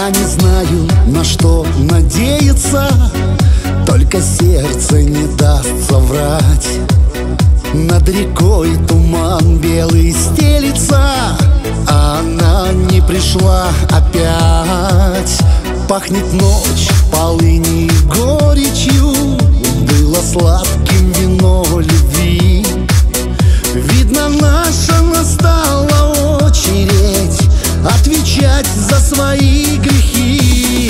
Я не знаю, на что надеяться, только сердце не даст соврать. Над рекой туман белый стелится, а она не пришла опять. Пахнет ночь полынью и горечью, было сладким вино любви. Видно, наша настала очередь отвечать за свои грехи.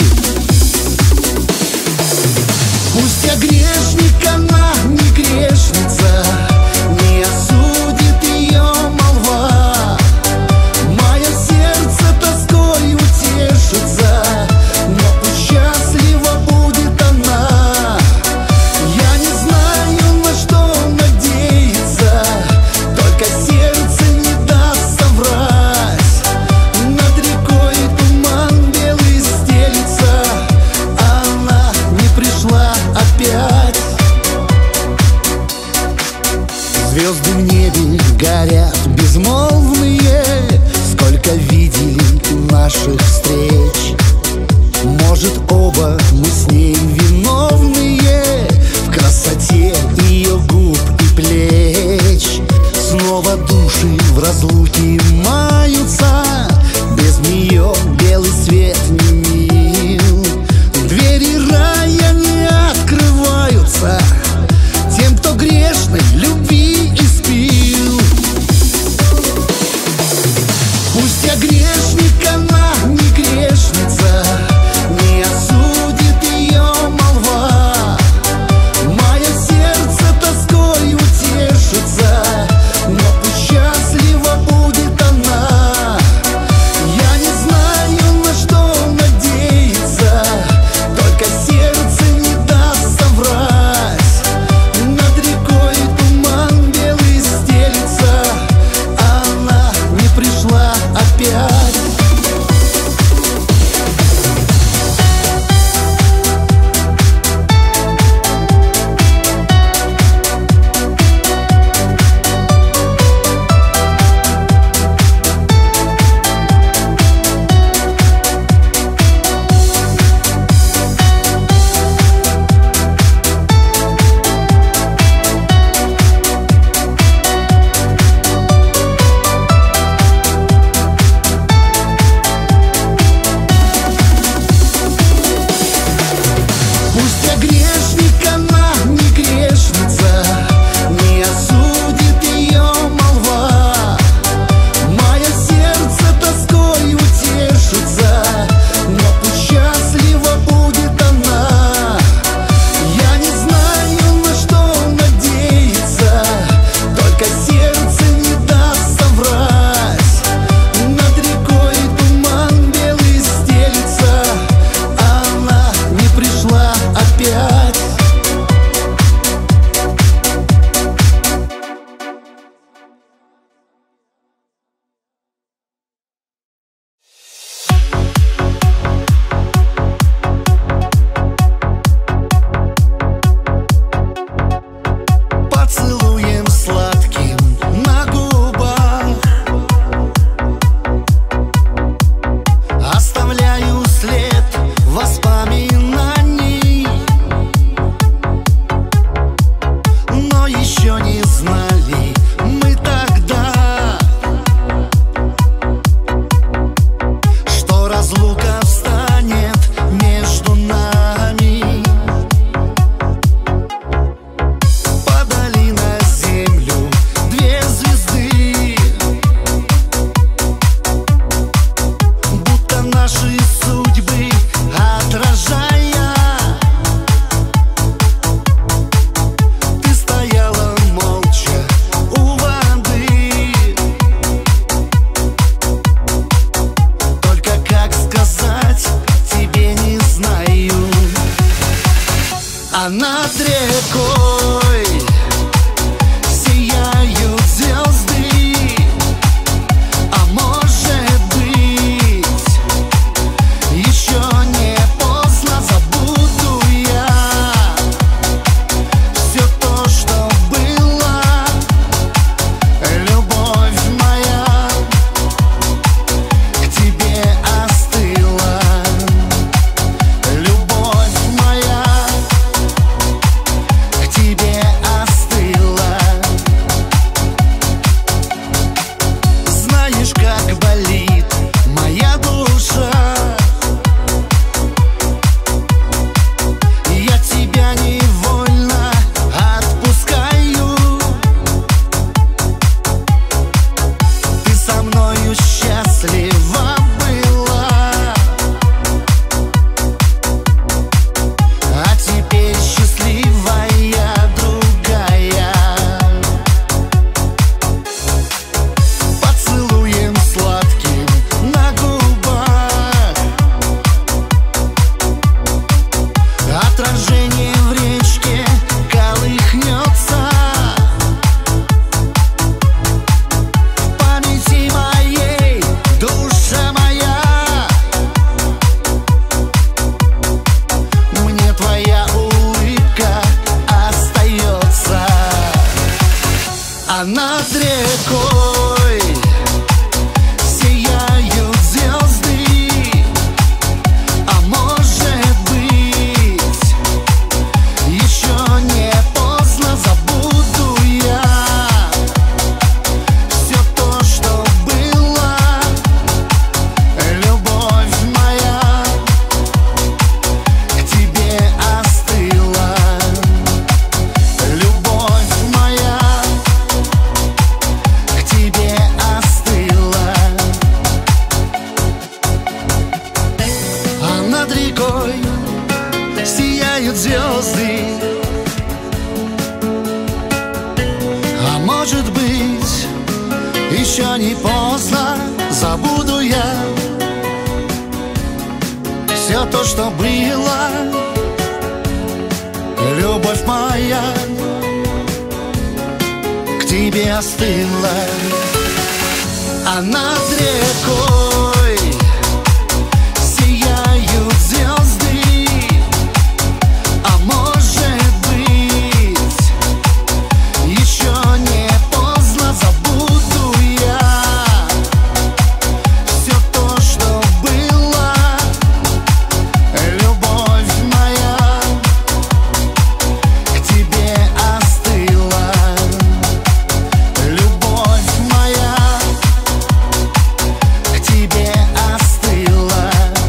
Пусть я грешник, она не грешница, не осудит ее молва. Мое сердце тоской утешится, но пусть счастлива будет она. Я не знаю, на что надеяться, только сердце тебе остыла. А над рекой сияют звезды, а может быть, еще не поздно, забуду я все то, что было. Любовь моя к тебе остыла. Любовь моя к тебе остыла.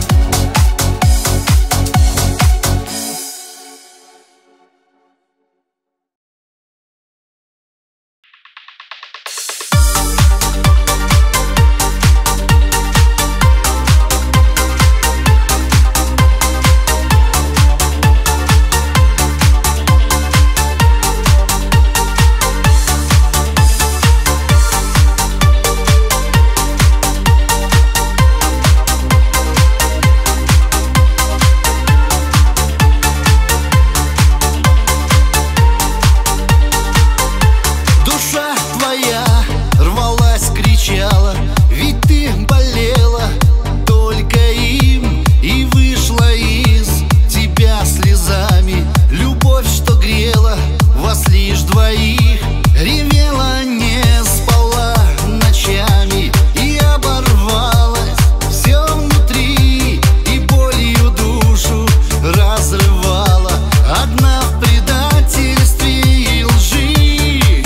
Душа твоя рвалась, кричала, ведь ты болела только им, и вышла из тебя слезами. Любовь, что грела вас лишь двоих, ревела, не спала ночами, и оборвалось все внутри, и болью душу разрывала. Одна в предательстве и лжи.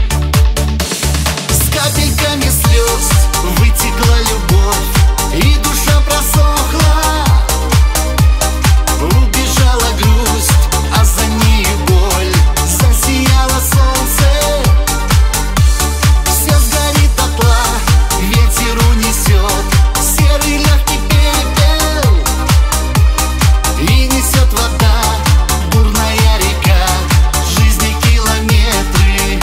С капельками слез вытекла любовь, и душа просохла. Убежала грусть, а за ней боль. Засияло солнце, все сгорит дотла, ветер унесет серый легкий пепел, и несет вода, бурная река, жизни километры.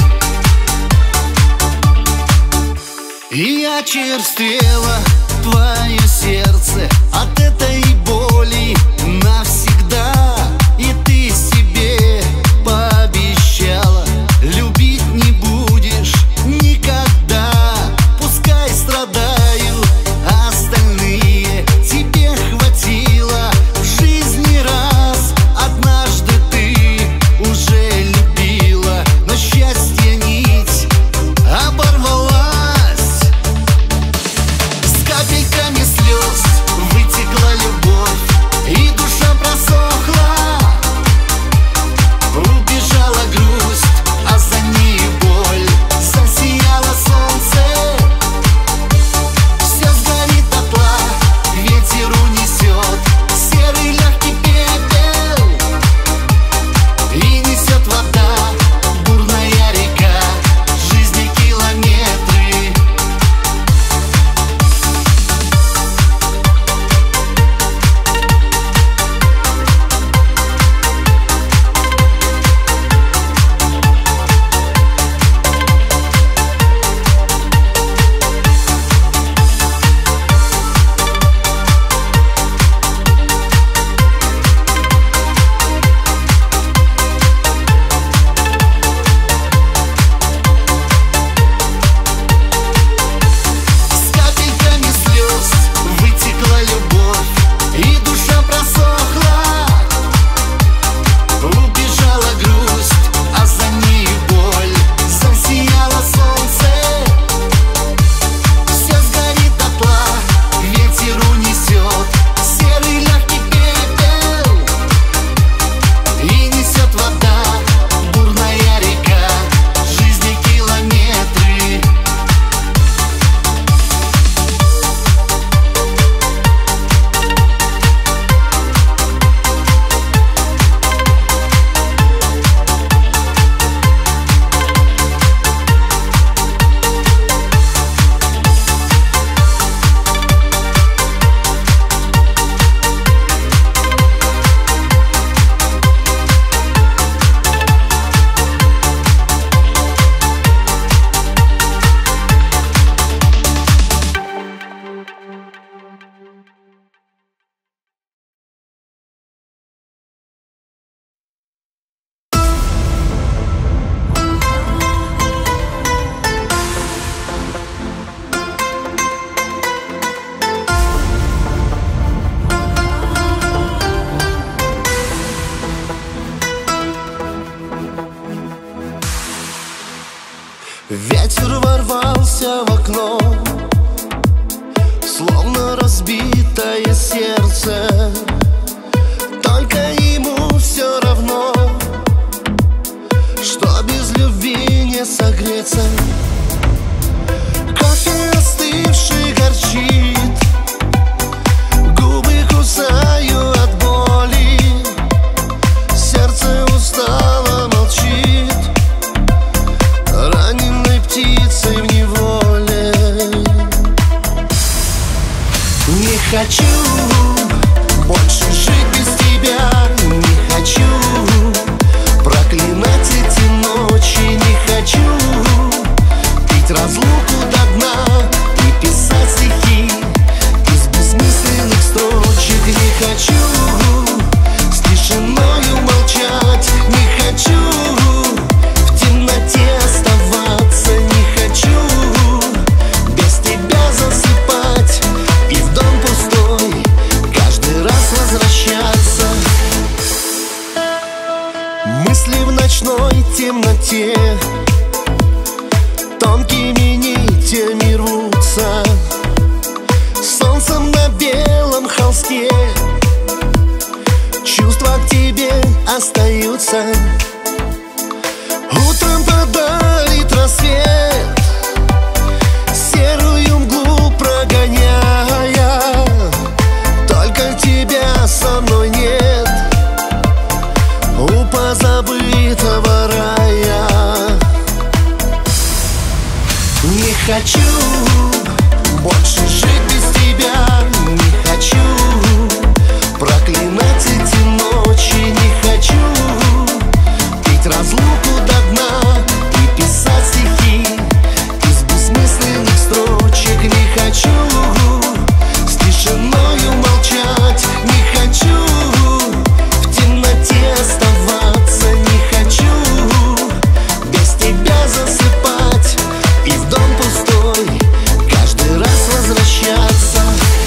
И очерствело твое сердце от этой боли навсегда. И ты себе пообещала, любить не будешь никогда. Пускай страдают остальные, тебе хватило в жизни раз. Однажды ты уже любила, но счастье нить оборвалась. С капельками слез вытекла любовь, разбитое сердце, только ему все равно, что без любви не согреться. Кофе остывший горчит, губы кусаю от боли, сердце устало молчит, раненой птицей в неволе. Не хочу больше жить без тебя, не хочу проклинать эти ночи, не хочу пить разлуку до дна и писать стихи из бессмысленных строчек. Не хочу с тишиною молчать, не хочу в темноте оставаться, не хочу без тебя засыпать и в дом пустой каждый раз возвращаться. Мысли в ночной темноте тонкими нитями рвутся, солнцем на белом холсте чувства к тебе остаются. Утром подарит рассвет, серую мглу прогоняя, только тебя со мной нет у позабытого рая. Не хочу больше жить без тебя, не хочу проклинать эти ночи, не хочу пить разлуку до дна и писать стихи из бессмысленных строчек. Не хочу с тишиною молчать, не хочу в темноте оставаться, не хочу без тебя засыпать и в дом пустой каждый раз возвращаться.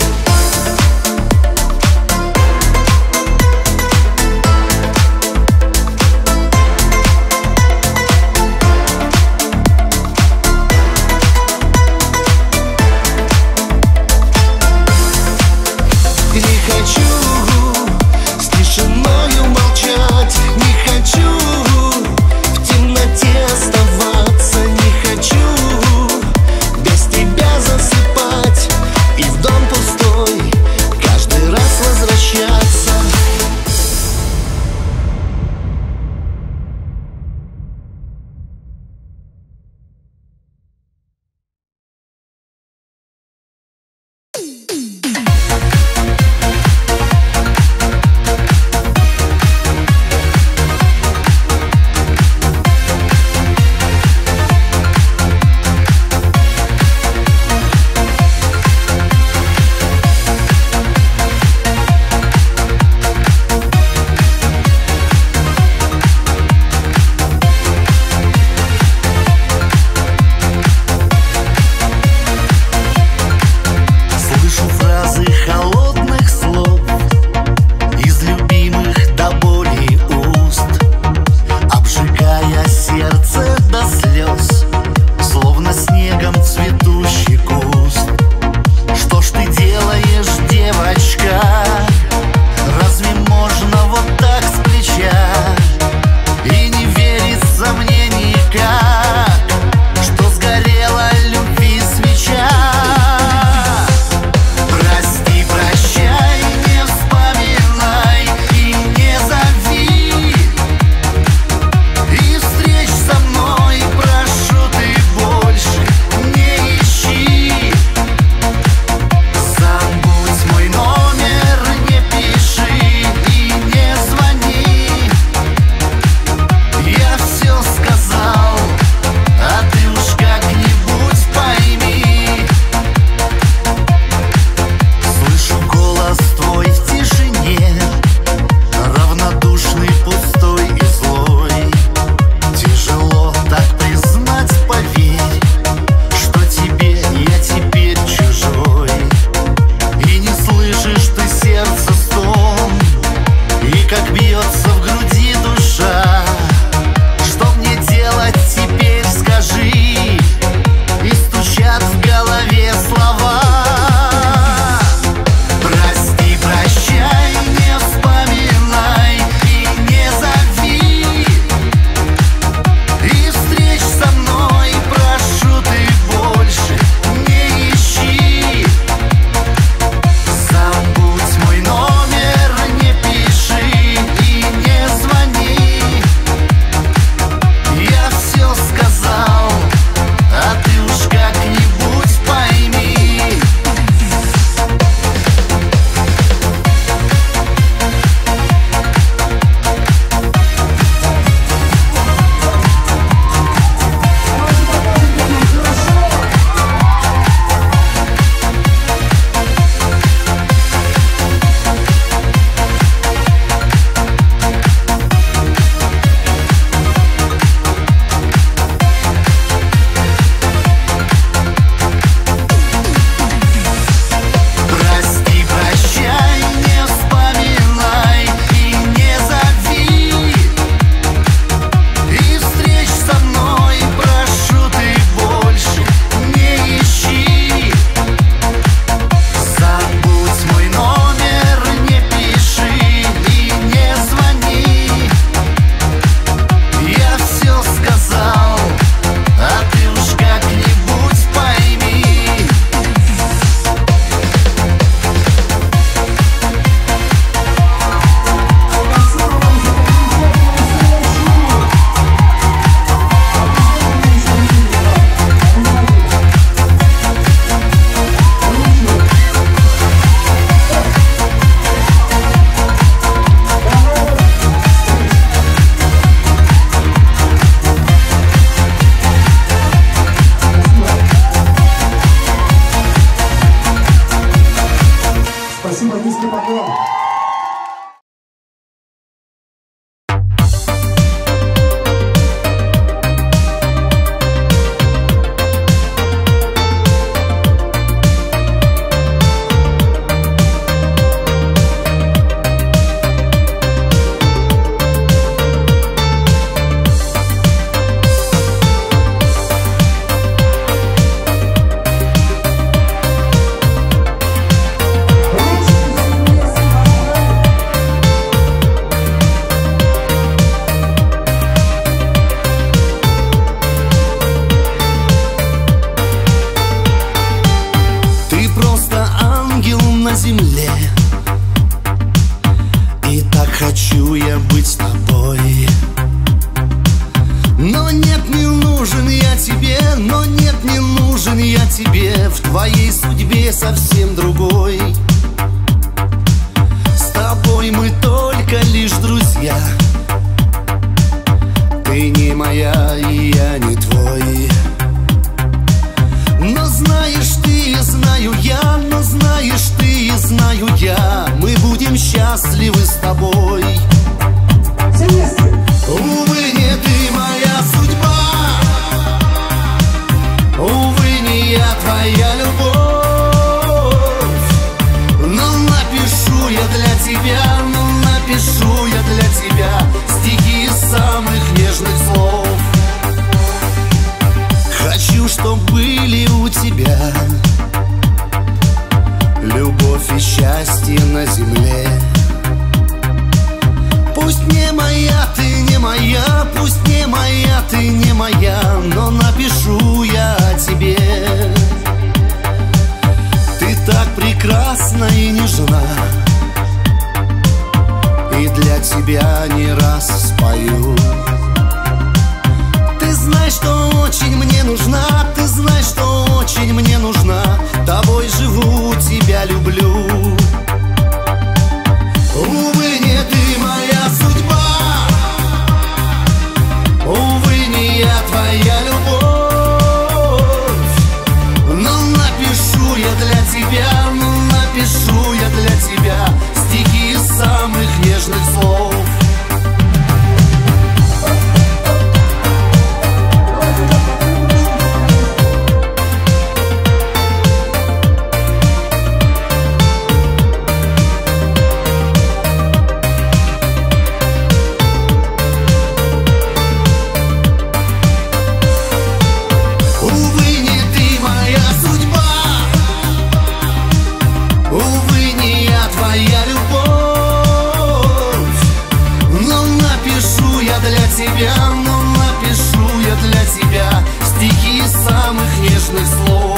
Не хочу с тишиною молчать, не хочу в темноте оставаться, не хочу без тебя засыпать и в дом пустой каждый раз возвращаться. Слышу фразы холодных слов из любимых до боли уст, обжигая сердце до слез, словно снегом цветущий куст. Что ж ты делаешь, девочка? Разве можно вот так с плеча? И не верится мне никак, что сгорела любви свеча. Прости, прости. Спасибо, низкий поклон. Земле. И так хочу я быть с тобой. Но нет, не нужен я тебе, но нет, не нужен я тебе. В твоей судьбе совсем другой. С тобой мы только лишь друзья. Ты не моя, и я не твой. Но знаешь ты, знаю я, но знаешь ты, знаю я, мы будем счастливы с тобой. Увы, не ты моя судьба, увы, не я твоя любовь. Но напишу я для тебя, но напишу я для тебя стихи из самых нежных слов. Хочу, чтоб были у тебя любовь и счастье на земле. Пусть не моя, ты не моя, пусть не моя, ты не моя, но напишу я о тебе. Ты так прекрасна и нежна, и для тебя не раз спою. Ты знаешь, что очень мне нужна, ты знаешь, что очень мне нужна. Тобой живу, тебя люблю. Увы, не ты моя судьба, увы, не я твоя любовь. Но напишу я для тебя, но напишу я для тебя стихи из самых нежных слов. Но напишу я для тебя стихи из самых нежных слов.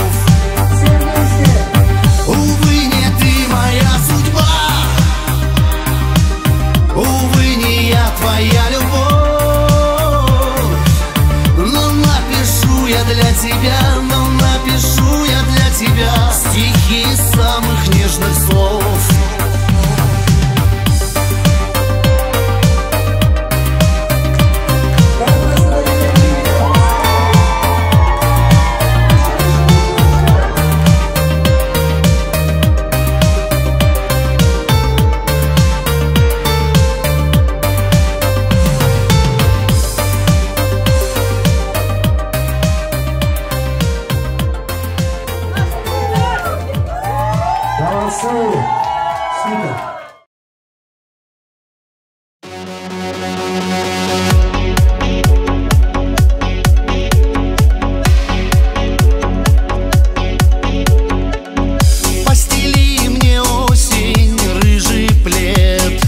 Увы, не ты моя судьба, увы, не я твоя любовь. Но напишу я для тебя, но напишу я для тебя стихи из самых нежных слов. Постели мне осень рыжий плед.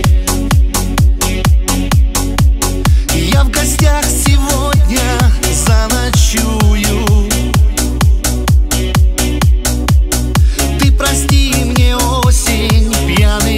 Я в гостях сегодня заночую. Ты прости мне осень, пьяный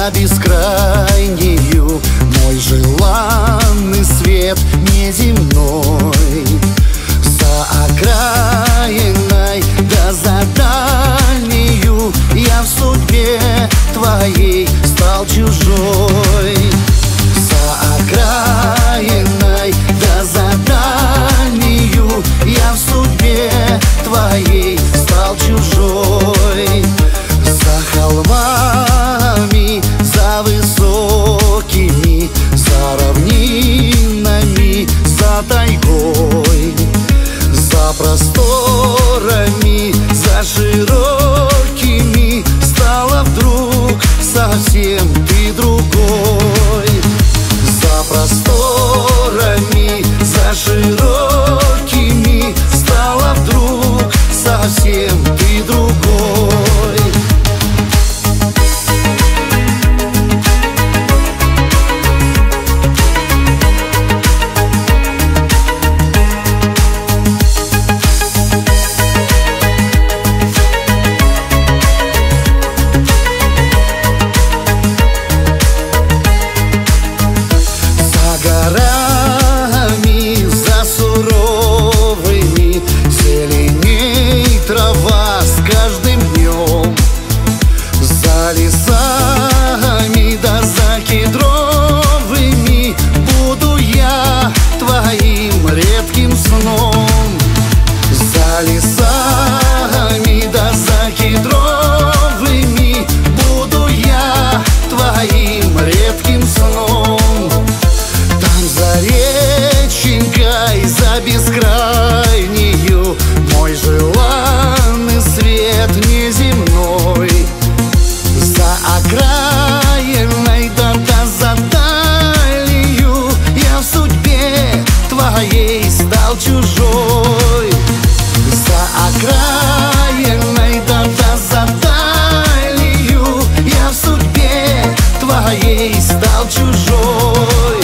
за бескрайнюю, мой желанный свет неземной. За окраиной, да за дальнюю, я в судьбе твоей стал чужой. За окраиной, да за дальнюю, я в судьбе твоей стал чужой. За холмами, за высокими, за равнинами, за тайгой, за просторами, за широкими стала вдруг совсем ты другой. За просторами, за широкими стала вдруг совсем ты другой. За лесами, да за кедровыми буду я твоим редким сном. Там за реченькой, за бескрайнюю, мой желанный свет неземной. За окраиной, да за далью, я в судьбе твоей стал чужой. За окраиной, да за далью, я в судьбе твоей стал чужой.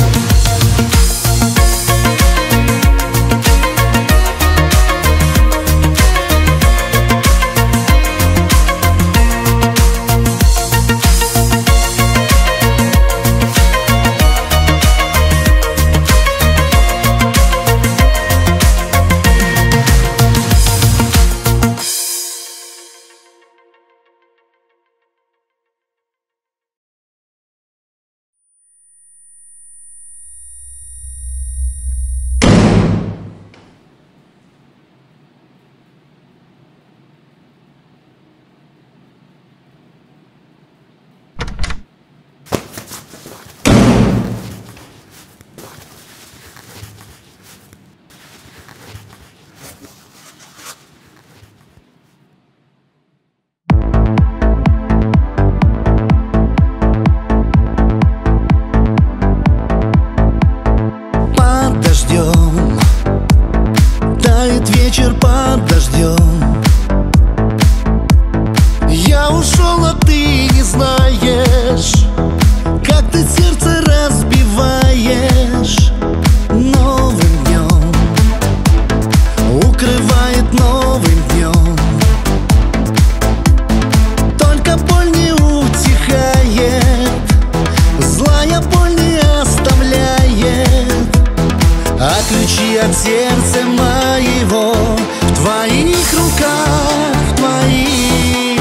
Тает вечер под дождем. Я ушел, а ты не знаешь, как ты сердце разбиваешь. Новым днем укрывает новым днем. Только боль не утихает, злая боль не оставляет. А ключи от сердца моего в твоих руках, твоих.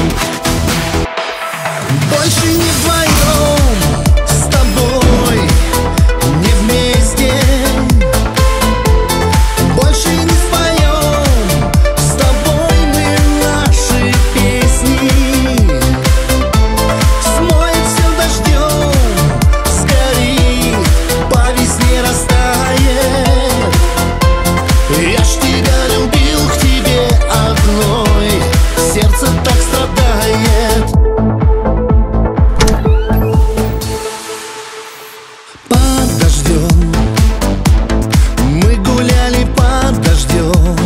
Больше не вдвоем с тобой, не вместе. Больше не споем с тобой мы наши песни. Смоет все дождем, сгорит, по весне растает. Я ж тебя любил, к тебе одной сердце так страдает. Под дождем мы гуляли, под дождем.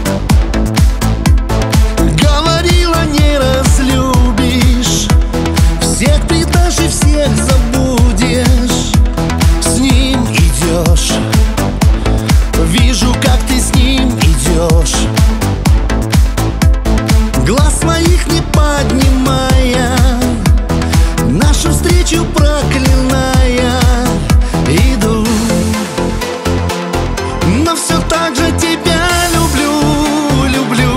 Говорила, не разлюбишь, всех предашь и всех забудешь. С ним идешь, вижу, как ты с ним идешь, глаз своих не поднимая. Нашу встречу ночью проклиная иду, но все так же тебя люблю, люблю.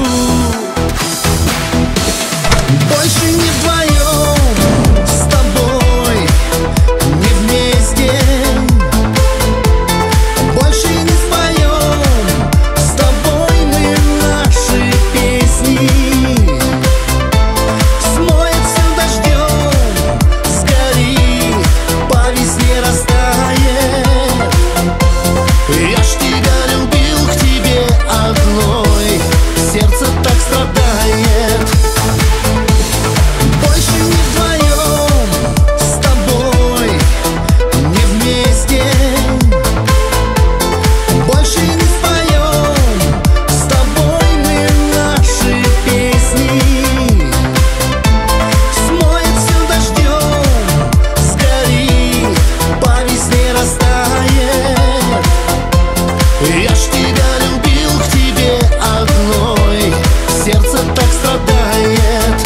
Больше не вдвоем с тобой, не вместе. Больше не споем с тобой мы наши песни. Смоет все дождем, сгорит, по весне растает. Я ж тебя любил, к тебе одной сердце так страдает. Больше не вдвоем с тобой, не вместе. Больше не споем с тобой мы наши песни. Смоет все дождем, сгорит, по весне растает. Я ж тебя любил, к тебе одной сердце так страдает.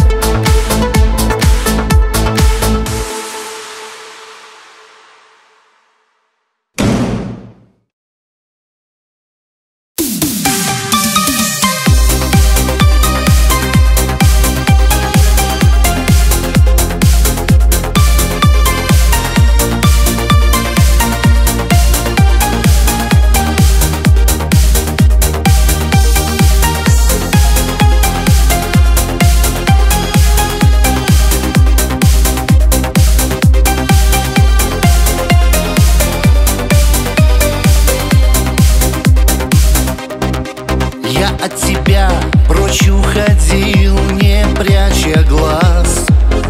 Я от тебя прочь уходил, не пряча глаз.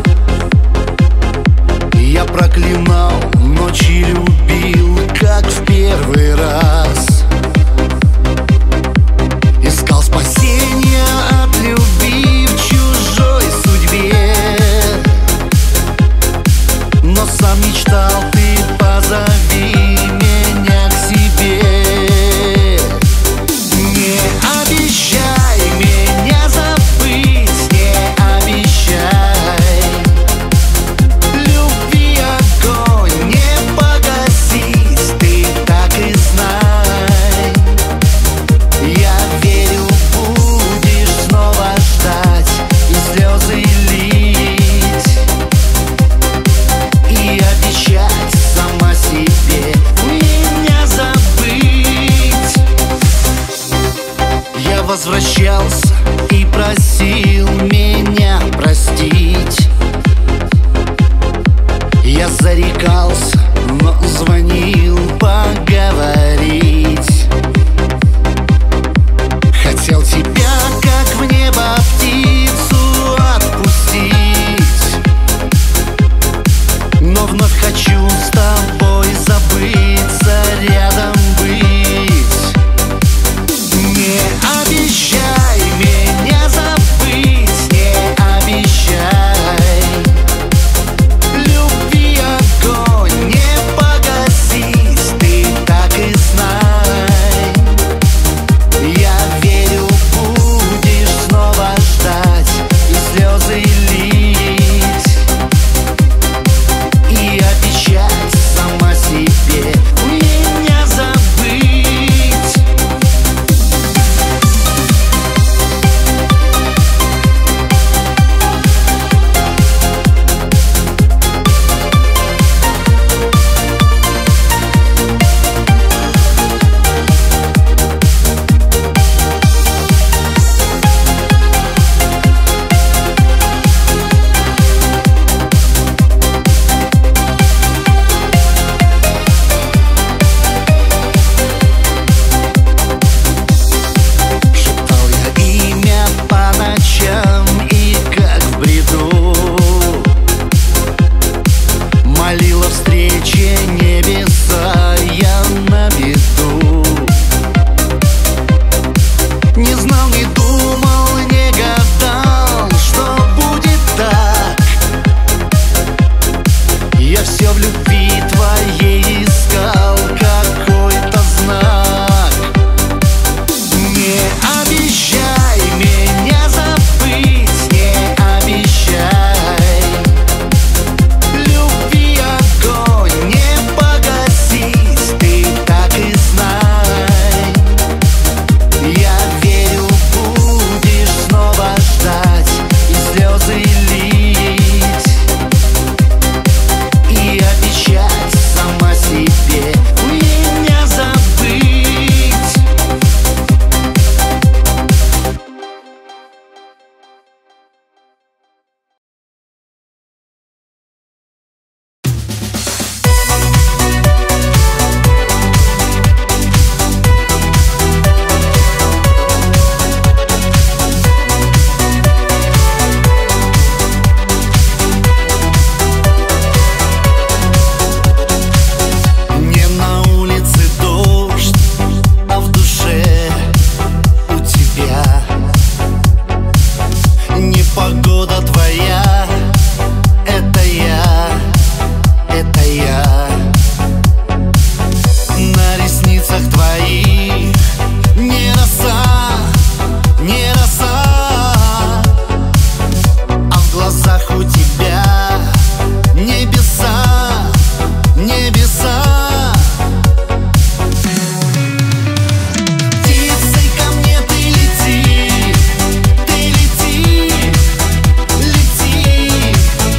Я проклинал, ночи любил, как в первый раз. Искал спасения от любви в чужой судьбе, но сам мечтал, ты позови меня к себе. Не обещай меня забыть, не обещай. Любви огонь не погасить, ты так и знай. Я верю, будешь снова ждать и слезы лить, и обещать сама себе меня забыть. Я возвращался и просил меня простить. Я зарекался, но звонил поговорить. Хотел тебя, как в небо птицу, отпустить, но вновь хочу с тобой забыться, рядом быть. Не обещай меня забыть, не обещай. Любви огонь не погасить, ты так и знай. Я верю, будешь снова ждать и слезы лить, и обещать сама себе меня забыть. Шептал я имя по ночам и как в бреду молила встрече небеса я на беду. Не знал, не думал, не гадал, что будет так. Я все в любви твоей искал какой-то знак. Не обещай меня забыть, не обещай. Любви это я. На ресницах твоих не роса, не роса, а в глазах у тебя небеса, небеса. Птицей ко мне ты лети, лети.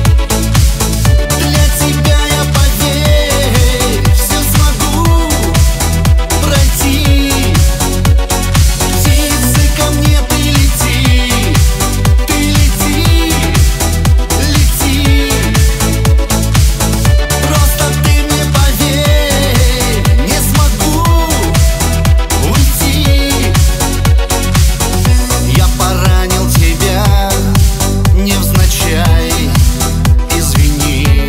Для тебя я, поверь, все смогу пройти. Птицей ко мне ты лети, лети. Просто ты мне поверь, не смогу уйти. Я поранил тебя невзначай, извини.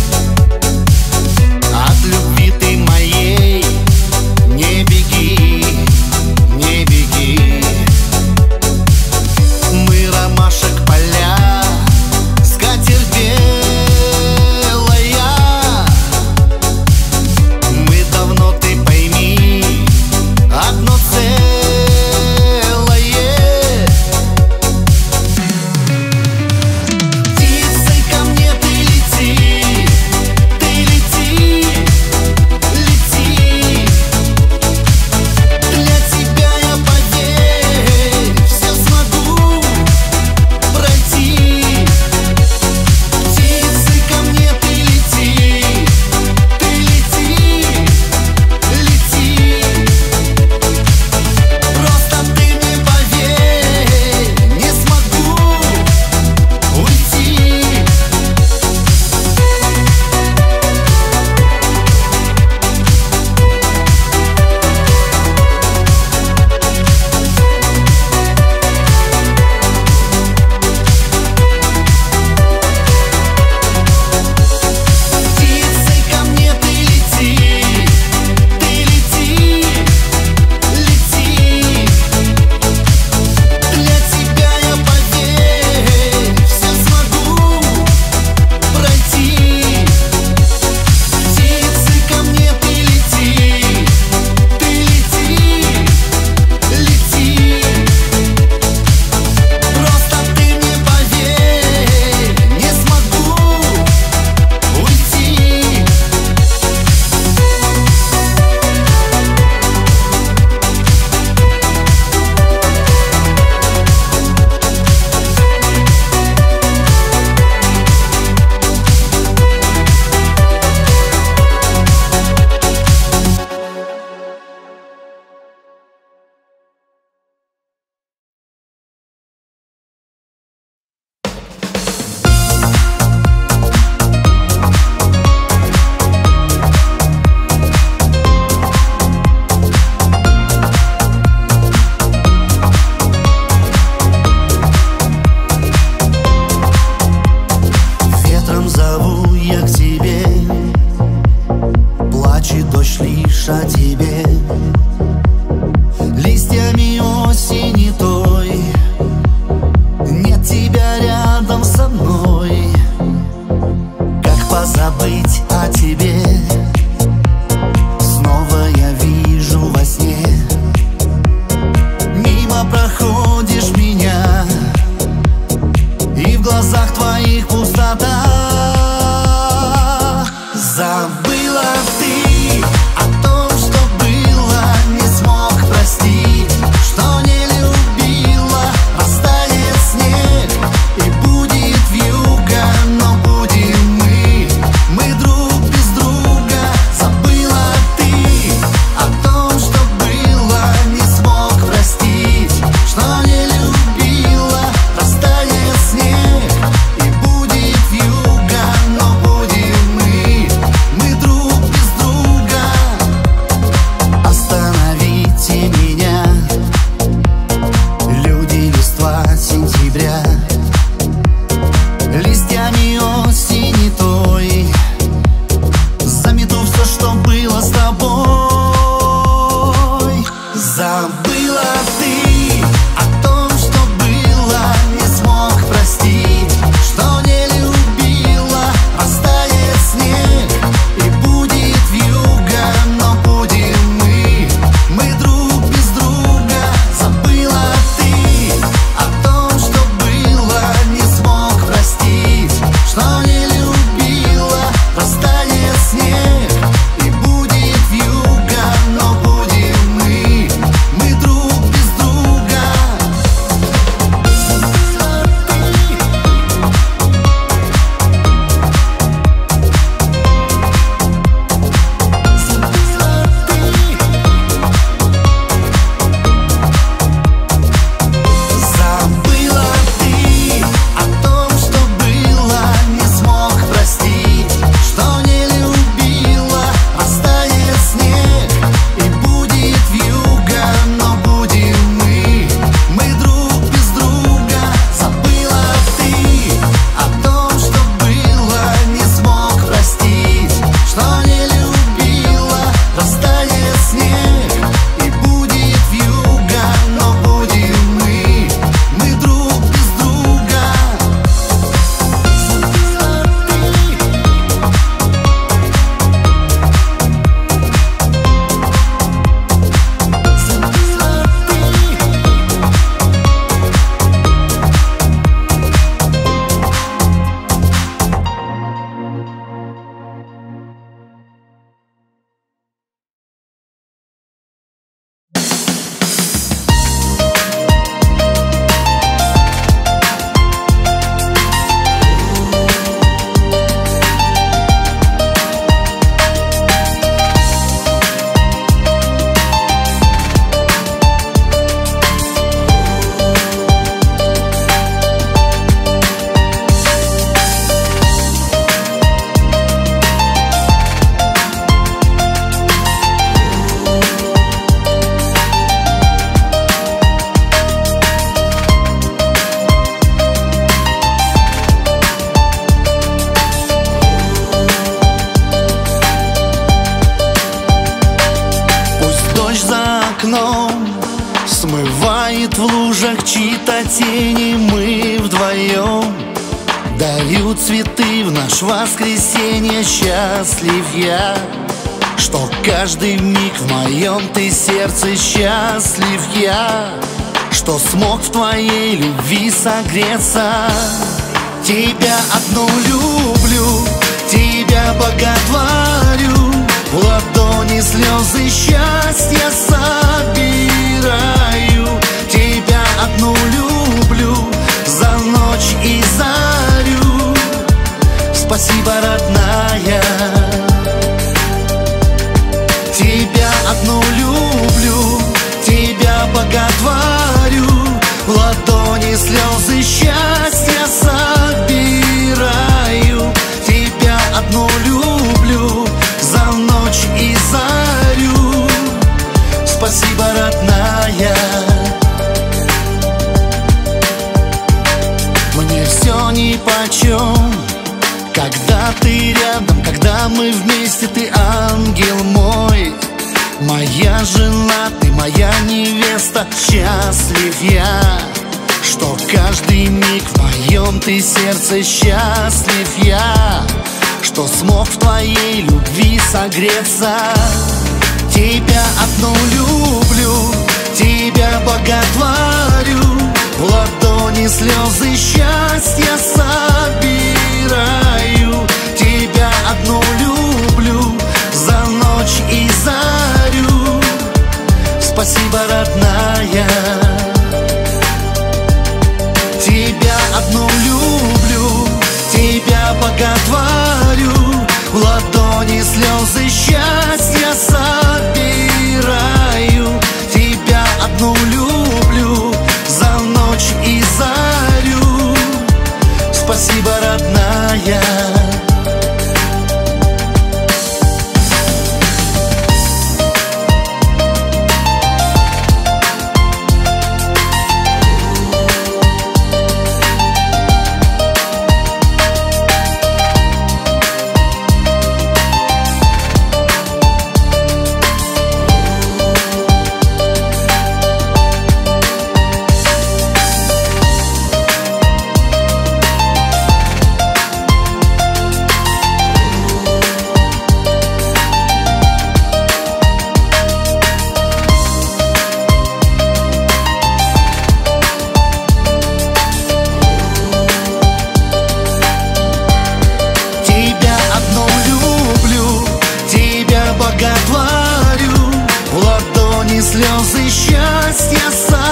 От любви ты моей не беги, не беги. Мы ромашек поля, скатерть белая. Мы давно, ты пойми, одно целое. Птицей ко мне ты лети, лети. Для тебя я, поверь, все смогу пройти. Птицей ко мне ты лети, лети. Просто ты мне поверь, не смогу уйти. Птицей ко мне ты лети, лети. Для тебя я, поверь, все смогу пройти. Птицей ко мне ты лети, лети. Просто ты мне поверь, не смогу уйти. Ветром зову я к тебе, плачет дождь лишь о тебе. Листьями осени той, нет тебя рядом со мной. Как позабыть о тебе? Снова я вижу во сне. Мимо проходишь меня, и в глазах твоих пустота. Забыла ты о том, что было, не смог простить, что не любила. Растает снег и будет вьюга, но будем мы друг без друга. чьи-то тени мы вдвоем. Дарю цветы в наш воскресенье. Счастлив я, что каждый миг в моем ты сердце. Счастлив я, что смог в твоей любви согреться. Тебя одну люблю, тебя боготворю. В ладони слезы счастья собираю. Тебя одну люблю за ночь и зарю. Спасибо, родная. Тебя одну люблю, тебя боготворю. В ладони слезы счастья собираю. Тебя одну люблю за ночь и зарю. Спасибо, родная. Мне все нипочем, когда ты рядом, когда мы вместе. Ты ангел мой, моя жена, ты моя невеста. Счастлив я, что каждый миг в моем ты сердце. Счастлив я, что смог в твоей любви согреться. Тебя одну люблю, тебя боготворю. В ладони слезы счастья собираю. Тебя одну люблю за ночь и зарю. Спасибо, родная. Тебя одну люблю, тебя боготворю. В ладони слезы счастья собираю. Тебя одну люблю за ночь и зарю. Спасибо, родная. Слезы счастья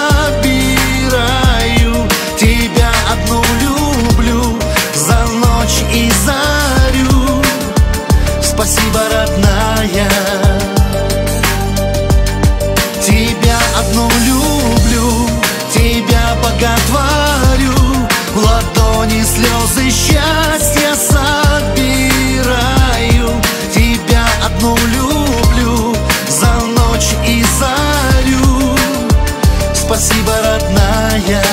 собираю. Тебя одну люблю за ночь и зарю. Спасибо, родная. Тебя одну люблю, тебя боготворю. В ладони слезы счастья собираю. Тебя одну люблю за ночь и зарю. Спасибо, родная.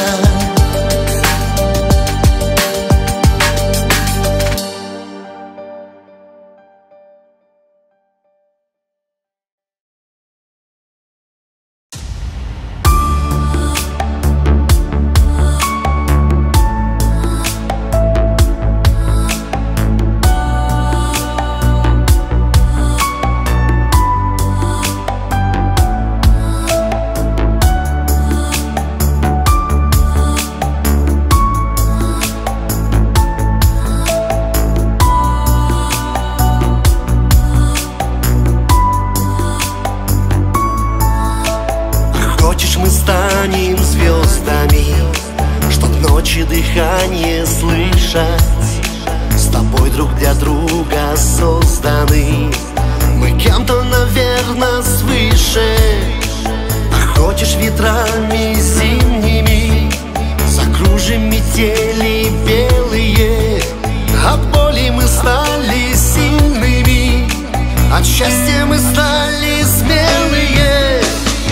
Станем звездами, чтоб ночи дыхание слышать. С тобой друг для друга созданы. Мы кем-то, наверное, свыше. А хочешь ветрами зимними закружим метели белые. От боли мы стали сильными, от счастья мы стали смелые.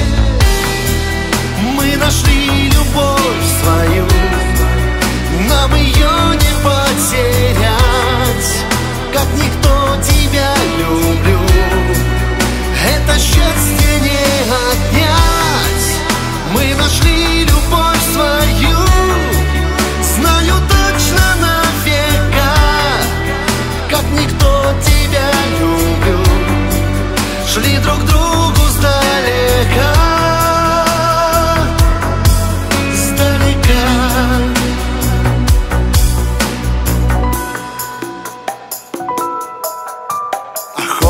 Мы нашли любовь свою, нам ее не потерять. Как никто тебя люблю, это счастье не отнять. Мы нашли любовь свою.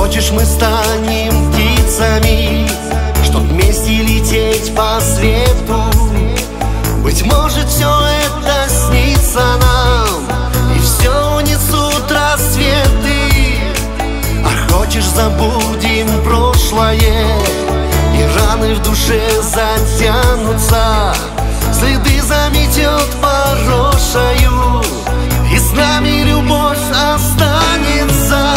Хочешь, мы станем птицами, чтоб вместе лететь по свету. Быть может, все это снится нам, и все унесут рассветы. А хочешь, забудем прошлое, и раны в душе затянутся, следы заметет порошаю, и с нами любовь останется.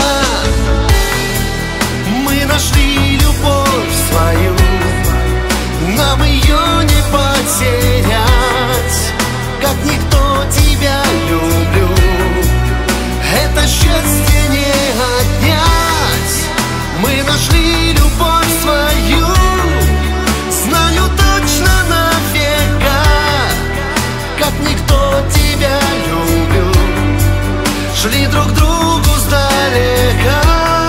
Мы нашли любовь свою, нам ее не потерять. Как никто тебя люблю, это счастье не отнять. Мы нашли любовь свою, знаю точно навека. Как никто тебя люблю, шли друг к другу сдалека.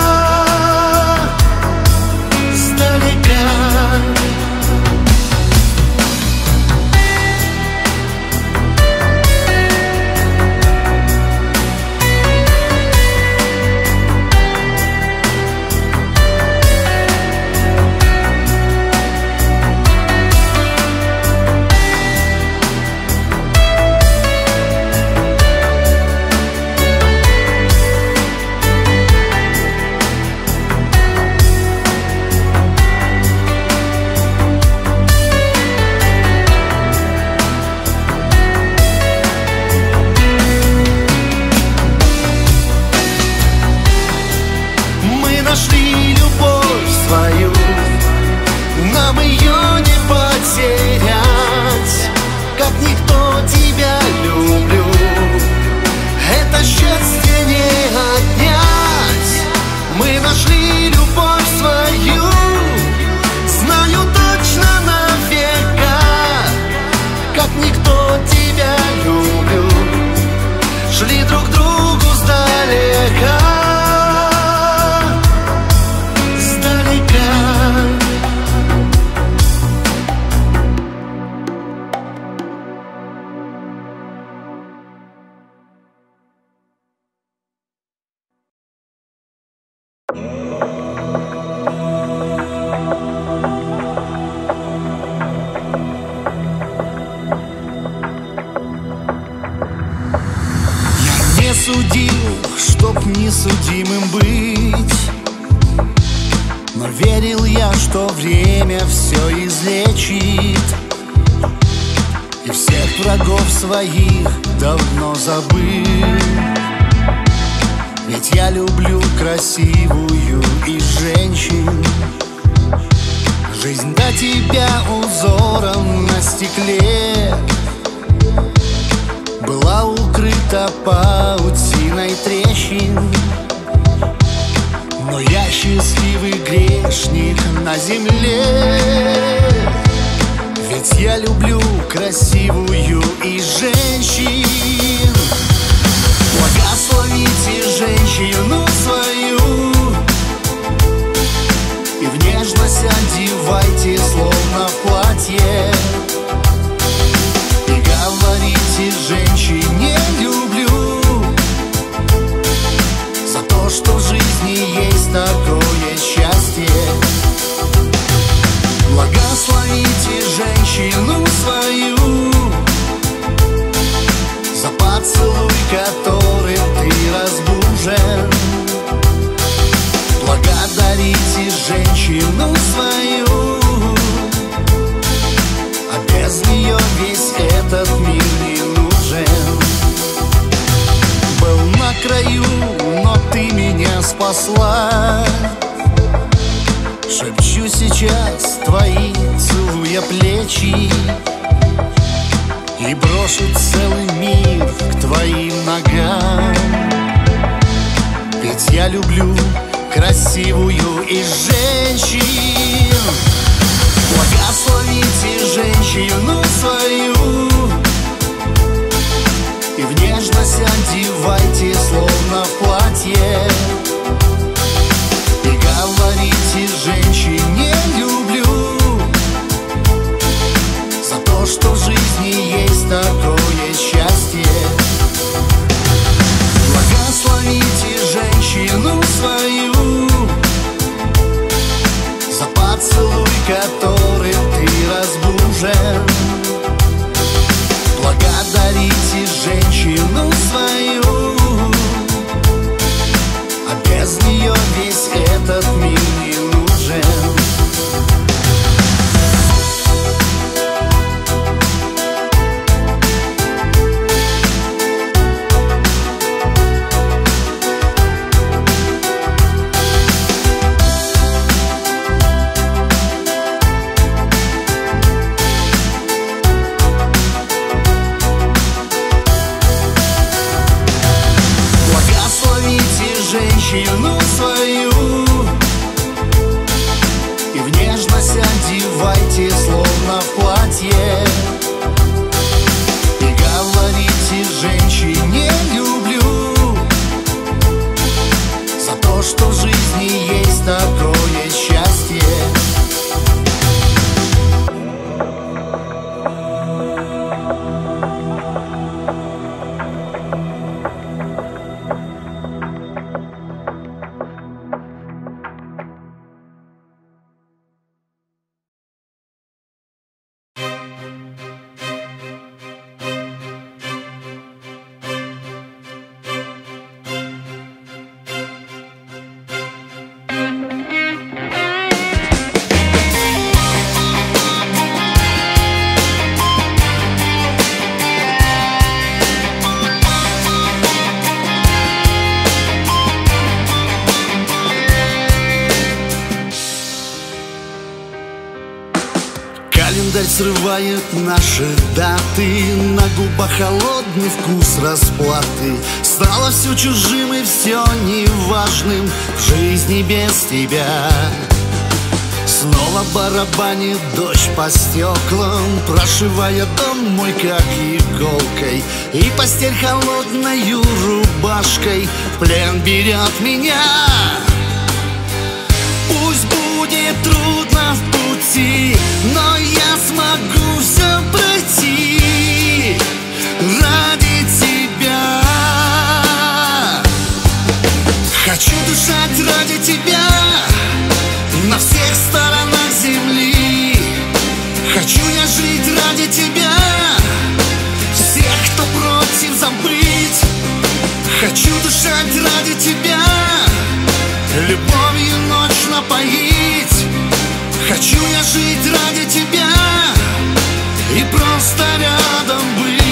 Нашли любовь свою, нам ее не потерять. Как никто тебя люблю, это счастье не отнять. Мы нашли любовь свою, знаю точно навека. Как никто тебя люблю, шли друг к другу сдалека. Судил, чтоб несудимым быть, но верил я, что время все излечит, и всех врагов своих давно забыл. Ведь я люблю красивую и женщин. Жизнь до тебя узором на стекле была укрыта паутиной трещин. Но я счастливый грешник на земле, ведь я люблю красивую и женщин. Благословите женщину свою и в нежность одевайте, словно в платье. Говорите женщине люблю за то, что в жизни есть такое счастье. Благословите женщину свою за поцелуй, которым ты разбужен. Благодарите женщину свою, а без нее весь этот мир не нужен. Был на краю, но ты меня спасла. Шепчу сейчас твои, целуя плечи, и брошу целый мир к твоим ногам. Ведь я люблю красивую и женщин. Благословите женщину свою и в нежность одевайте, словно в платье. И говорите женщине люблю за то, что в жизни есть такое счастье. Благословите женщину свою свою и в нежность одевайте, словно в платье. И говорите женщине люблю за то, что в жизни есть такое счастье. Календарь срывает наши даты, на губах холодный вкус расплаты. Стало все чужим и все неважным в жизни без тебя. Снова барабанит дождь по стеклам, прошивая дом мой как иголкой. И постель холодною рубашкой в плен берет меня. Пусть будет трудно в пути, но я смогу все пройти ради тебя. Хочу дышать ради тебя на всех сторонах земли. Хочу я жить ради тебя, всех, кто против, забыть. Хочу дышать ради тебя, любовью ночь напоить. Хочу я жить ради тебя и просто рядом быть.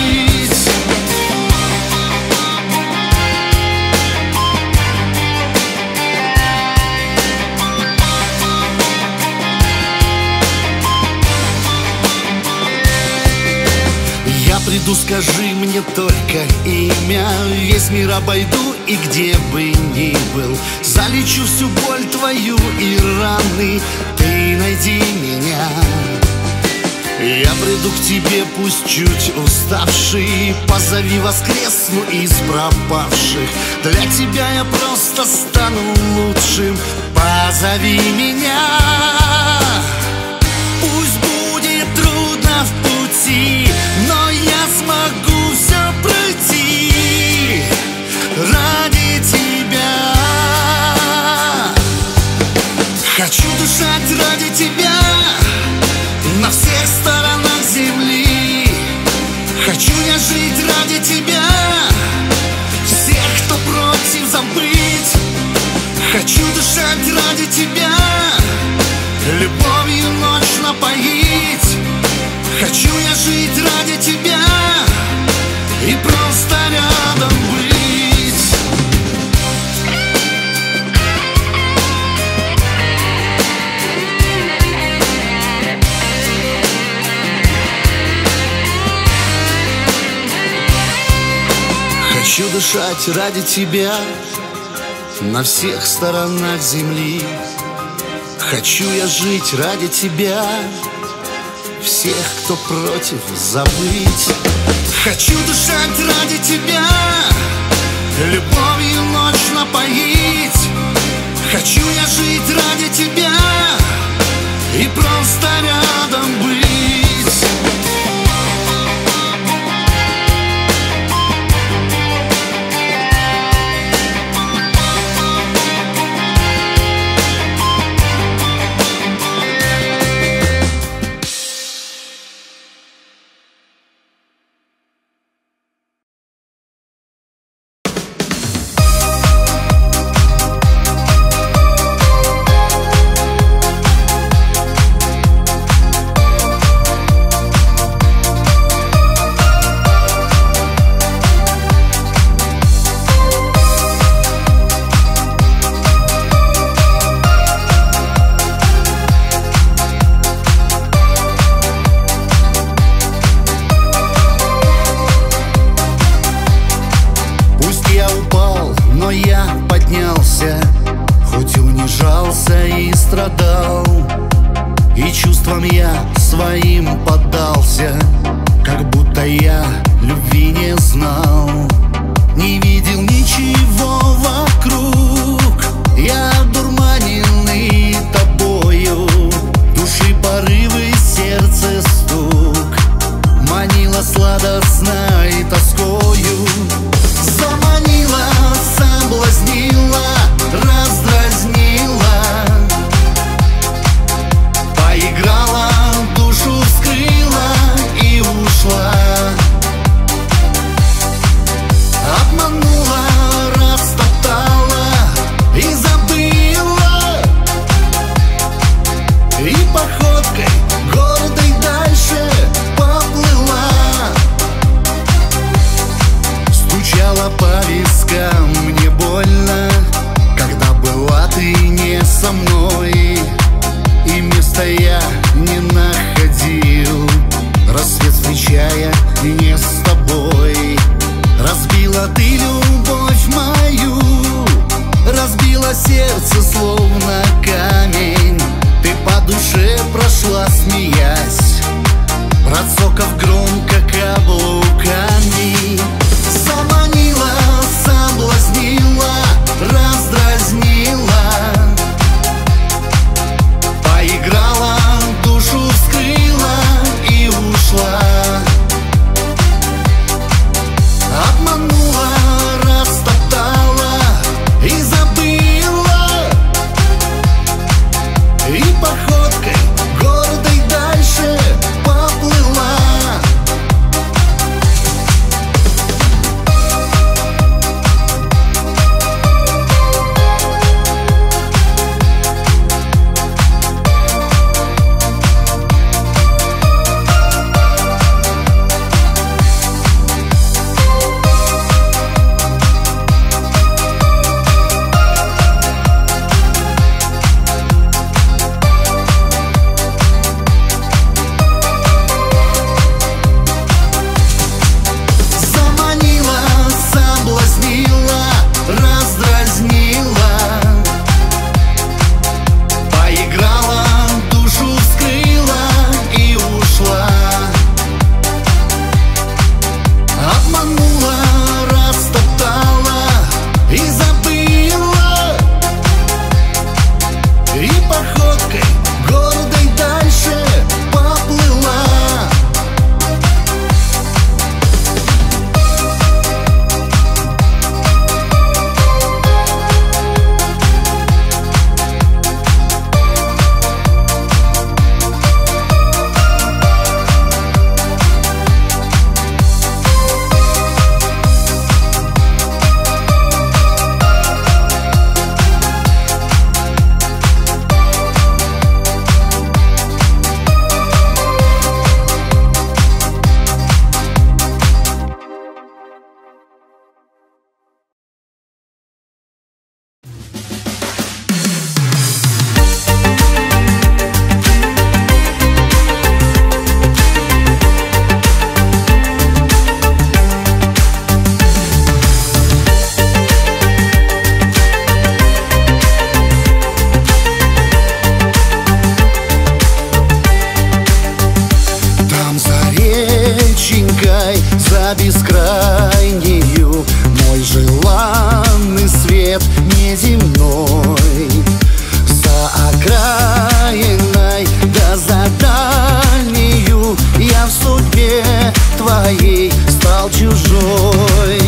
Я приду, скажи мне только имя, весь мир обойду и где бы ни был. Залечу всю боль твою и раны, ты найди меня. Я приду к тебе, пусть чуть уставший, позови, воскресну из пропавших. Для тебя я просто стану лучшим, позови меня. Пусть будет трудно в пути, но я смогу все пройти ради тебя. Хочу дышать ради тебя на всех сторонах земли. Хочу я жить ради тебя, всех, кто против, забыть. Хочу дышать ради тебя, любовью ночь напоить. Хочу я жить ради тебя и просто рядом быть. Хочу дышать ради тебя на всех сторонах земли. Хочу я жить ради тебя, всех, кто против, забыть. Хочу дышать ради тебя, любовью ночь напоить. Хочу я жить ради тебя и просто рядом быть. страдал, и чувствам я своим поддался, как будто я любви не знал. Не видел ничего вокруг, я одурманенный тобою. Души порывы, сердце стук манила сладостной тоскою. Заманила, соблазнила, раздразнила, поиграла, душу вскрыла и ушла. Обманула, растоптала и забыла, и походкой гордой дальше поплыла. Стучала по вискам, мне больно, когда была ты не со мной, и места я не находил, рассвет встречая не с тобой. Разбила ты любовь мою, разбила сердце словно камень. Ты по душе прошла, смеясь, процокав громко каблуками. Заманила, соблазнила, раздразнила, поиграла, душу вскрыла и ушла. Обманула, растоптала и забыла, и походкой гордой дальше поплыла. За бескрайнею мой желанный свет неземной, за окраиной да за дальнею я в судьбе твоей стал чужой.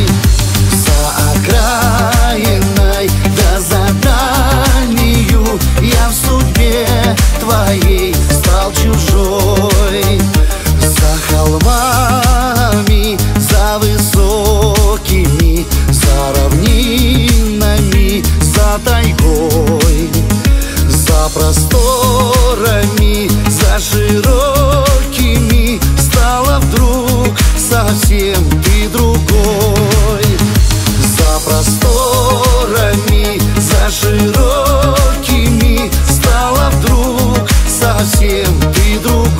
За окраиной да за дальнею я в судьбе твоей стал чужой. За холмами, за высокими, за равнинами, за тайгой, за просторами, за широкими стала вдруг совсем ты другой. За просторами, за широкими стала вдруг совсем ты другой.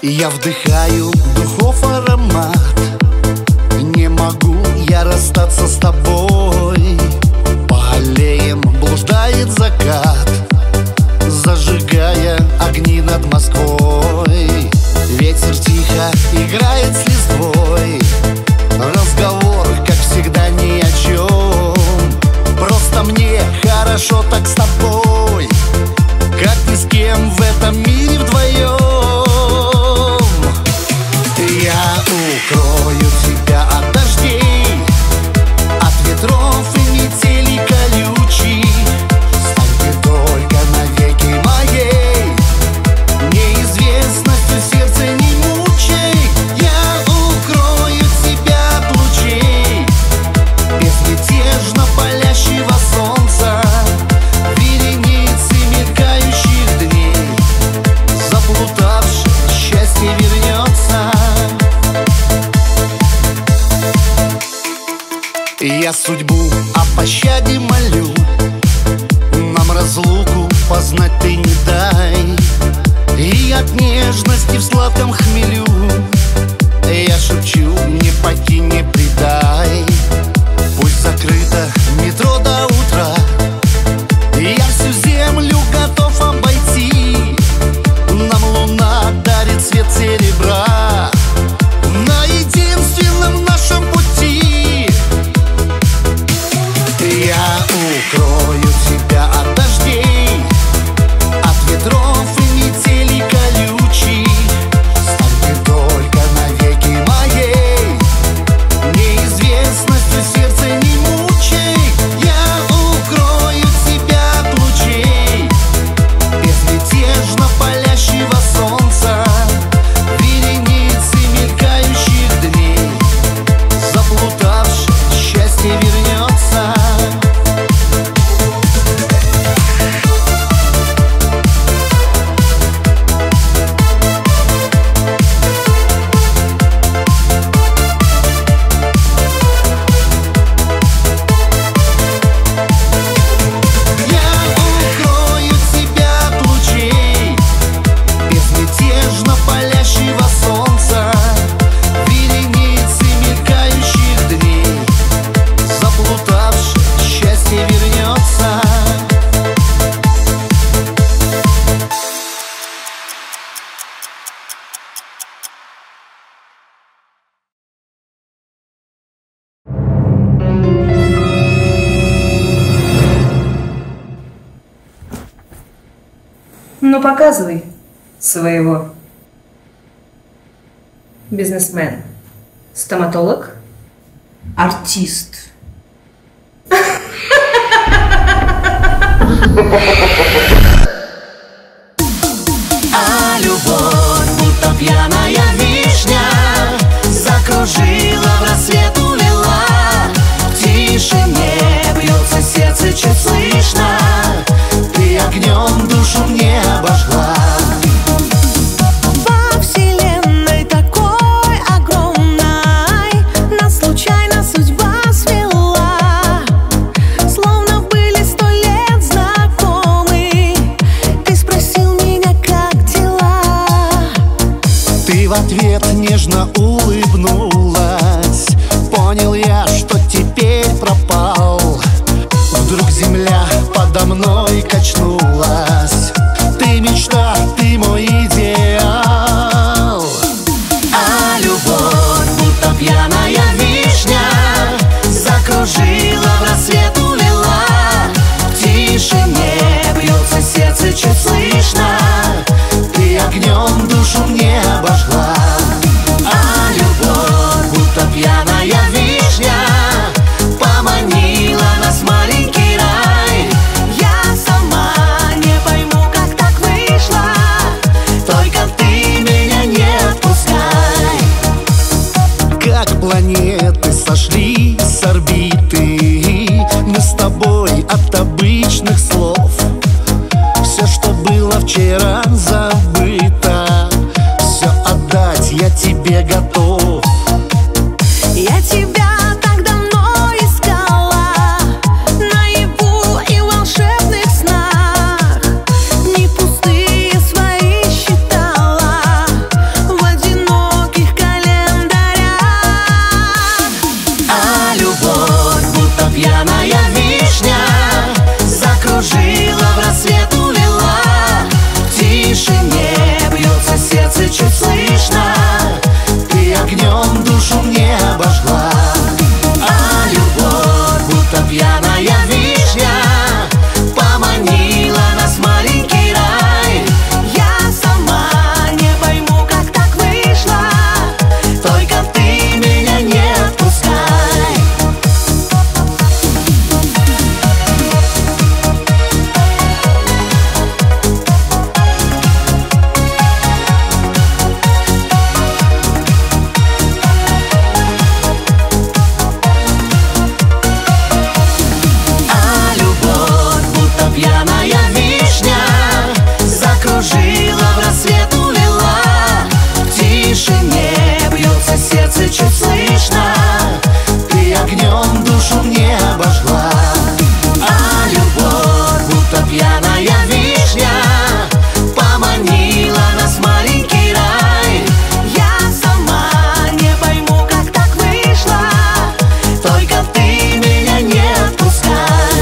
Я вдыхаю духов аромат, не могу я расстаться с тобой. По аллеям блуждает закат, зажигая огни над Москвой. Ветер тихо играет с листвой, разговор, как всегда, ни о чем. Просто мне хорошо так с тобой, как ни с кем в этом мире вдвоем. Я укрою тебя от дождей, от ветров и метелей колючих. Стань ты только навеки моей, неизвестностью сердце не мучай. Я укрою тебя от лучей безмятежно палящего солнца, вереницы мелькающих дней. Заплутавший счастье вернется. Я судьбу о пощаде молю, нам разлуку познать ты не дай. И от нежности в сладком хмелю я шепчу: не покинь, не предай. Пусть закрыто метро до утра, я всю землю готов обойти. Нам луна дарит цвет серебра на единственном нашем пути. Я укрою тебя от дождей, от ветров и метелей колючих. Стань ты только навеки моей, неизвестностью сердце не мучай. Я укрою тебя от лучей безмятежно палящего солнца, вереницы мелькающих дней. Заплутавший счастье вернется. Ну, показывай своего. Бизнесмен, стоматолог, артист. А любовь, будто пьяная вишня, закружила, в рассвет увела. В тишине бьется сердце чуть слышно, ты огнем душу мне обожгла. Во вселенной такой огромной нас случайно судьба свела. Словно были 100 лет знакомы, ты спросил меня, как дела. Ты в ответ нежно улыбнулась. Понял я, что теперь пропал. Вдруг земля подо мной качнулась. Ты мечта, ты мой идеал. А любовь, будто пьяная вишня, закружила, в рассвет увела. В тишине бьется сердце чуть слышно, ты огнем душу мне обожгла. А любовь, будто пьяная вишня, поманила нас в маленький рай. Я сама не пойму, как так вышло, только ты меня не отпускай. Как планеты сошли с орбиты, мы с тобой от обычных слов. Все, что было вчера, забыто. Все отдать я тебе готов. Я тебя так давно искала, наяву и в волшебных снах. Не пустые свои считала, в слышно. Ты огнем душу мне обожгла. А любовь, будто пьяная вишня, поманила нас в маленький рай. Я сама не пойму, как так вышло, Только ты меня не отпускай.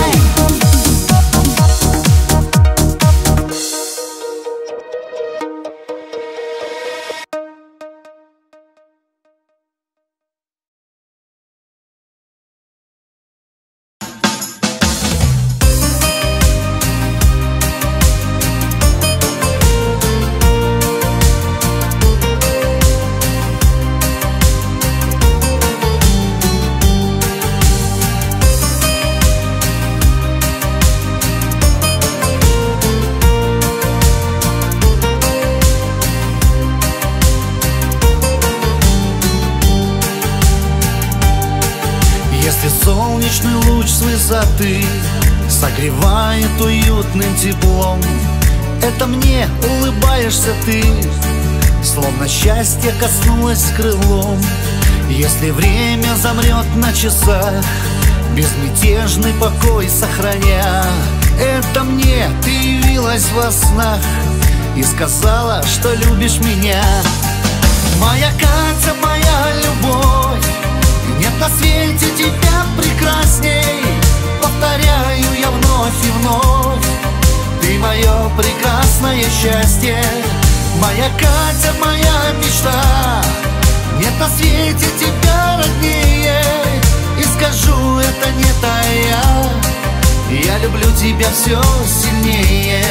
Если солнечный луч с высоты согревает уютным теплом, это мне улыбаешься ты, словно счастье коснулось крылом. Если время замрет на часах, безмятежный покой сохраня, это мне ты явилась во снах и сказала, что любишь меня. Моя Катя, моя любовь, нет на свете тебя прекрасней. Повторяю я вновь и вновь, ты мое прекрасное счастье. Моя Катя, моя мечта, нет на свете тебя роднее. И скажу, это не тая, я люблю тебя все сильнее.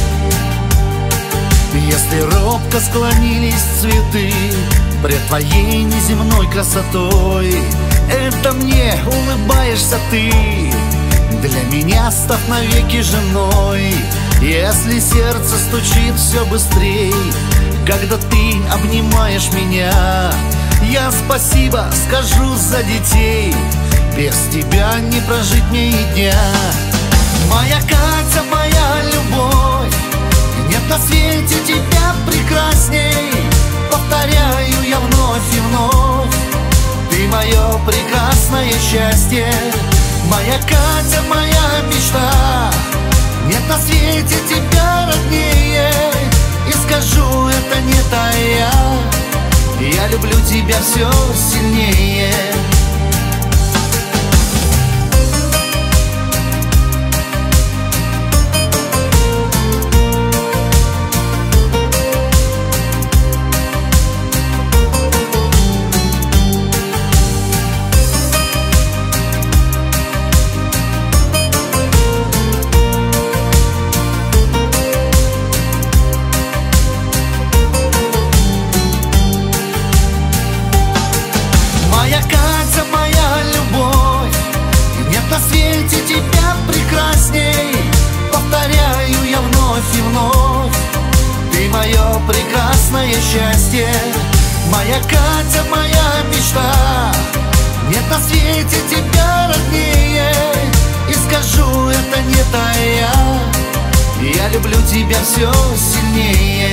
Если робко склонились цветы пред твоей неземной красотой, это мне улыбаешься ты, для меня став навеки женой. Если сердце стучит все быстрей, когда ты обнимаешь меня, я спасибо скажу за детей, без тебя не прожить мне и дня. Моя Катя, моя любовь, нет на свете тебя прекрасней. Повторяю я вновь и вновь, ты мое прекрасное счастье. Моя Катя, моя мечта, нет на свете тебя роднее. И скажу, это не тая, я люблю тебя все сильнее. Прекрасное счастье, моя Катя, моя мечта, нет на свете тебя роднее. И скажу, это не тая, я люблю тебя все сильнее.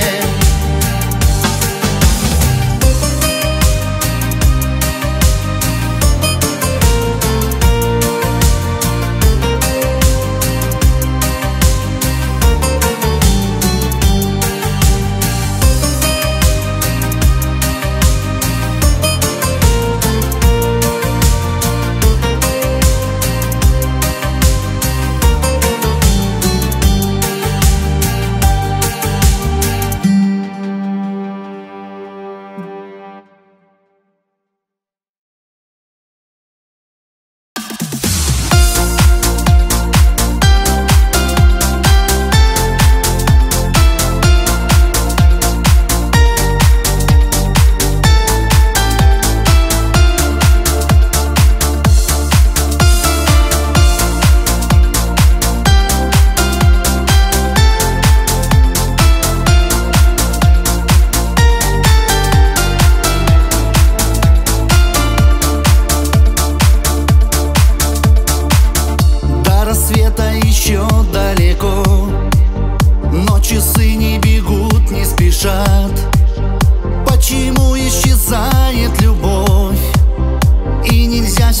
спешат? Почему исчезает любовь?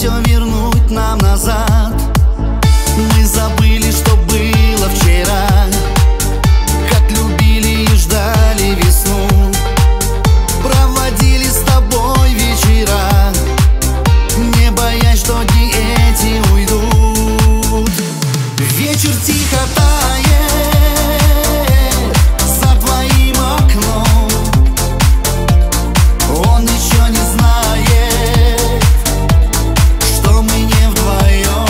все вернуть нам назад. Мы забыли, что было вчера, как любили и ждали весну, проводили с тобой вечера, не боясь, что дни эти уйдут. Вечер тихо тает за твоим окном, он еще не знает, что мы не вдвоем.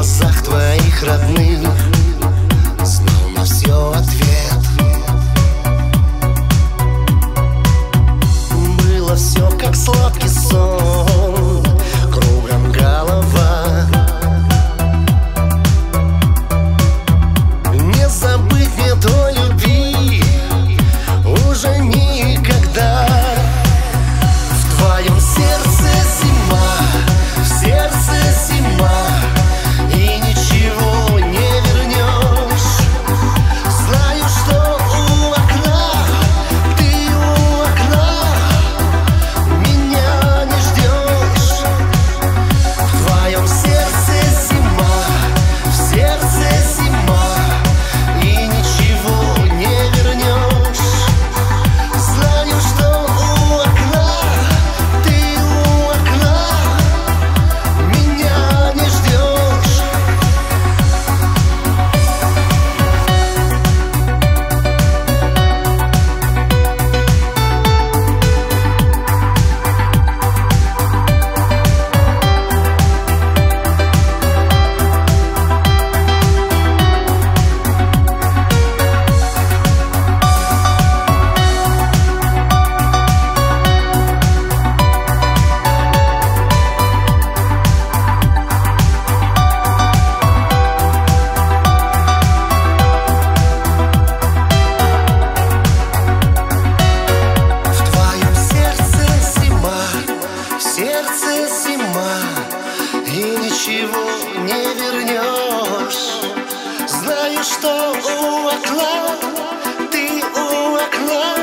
глазах твоих родных знал на все ответ. Было все как сладкий сон, кругом голова. Не забыть мне той любви уже никогда. В твоем сердце зима, в сердце зима, и ничего не вернешь. Знаю, что у окна, ты у окна, меня не ждешь. В твоем сердце зима, в сердце зима, и ничего не вернешь. Знаю, что у окна, ты у окна, меня не ждешь. В твоем сердце зима, в сердце зима, и ничего не вернешь. Знаю, что у окна, ты у окна,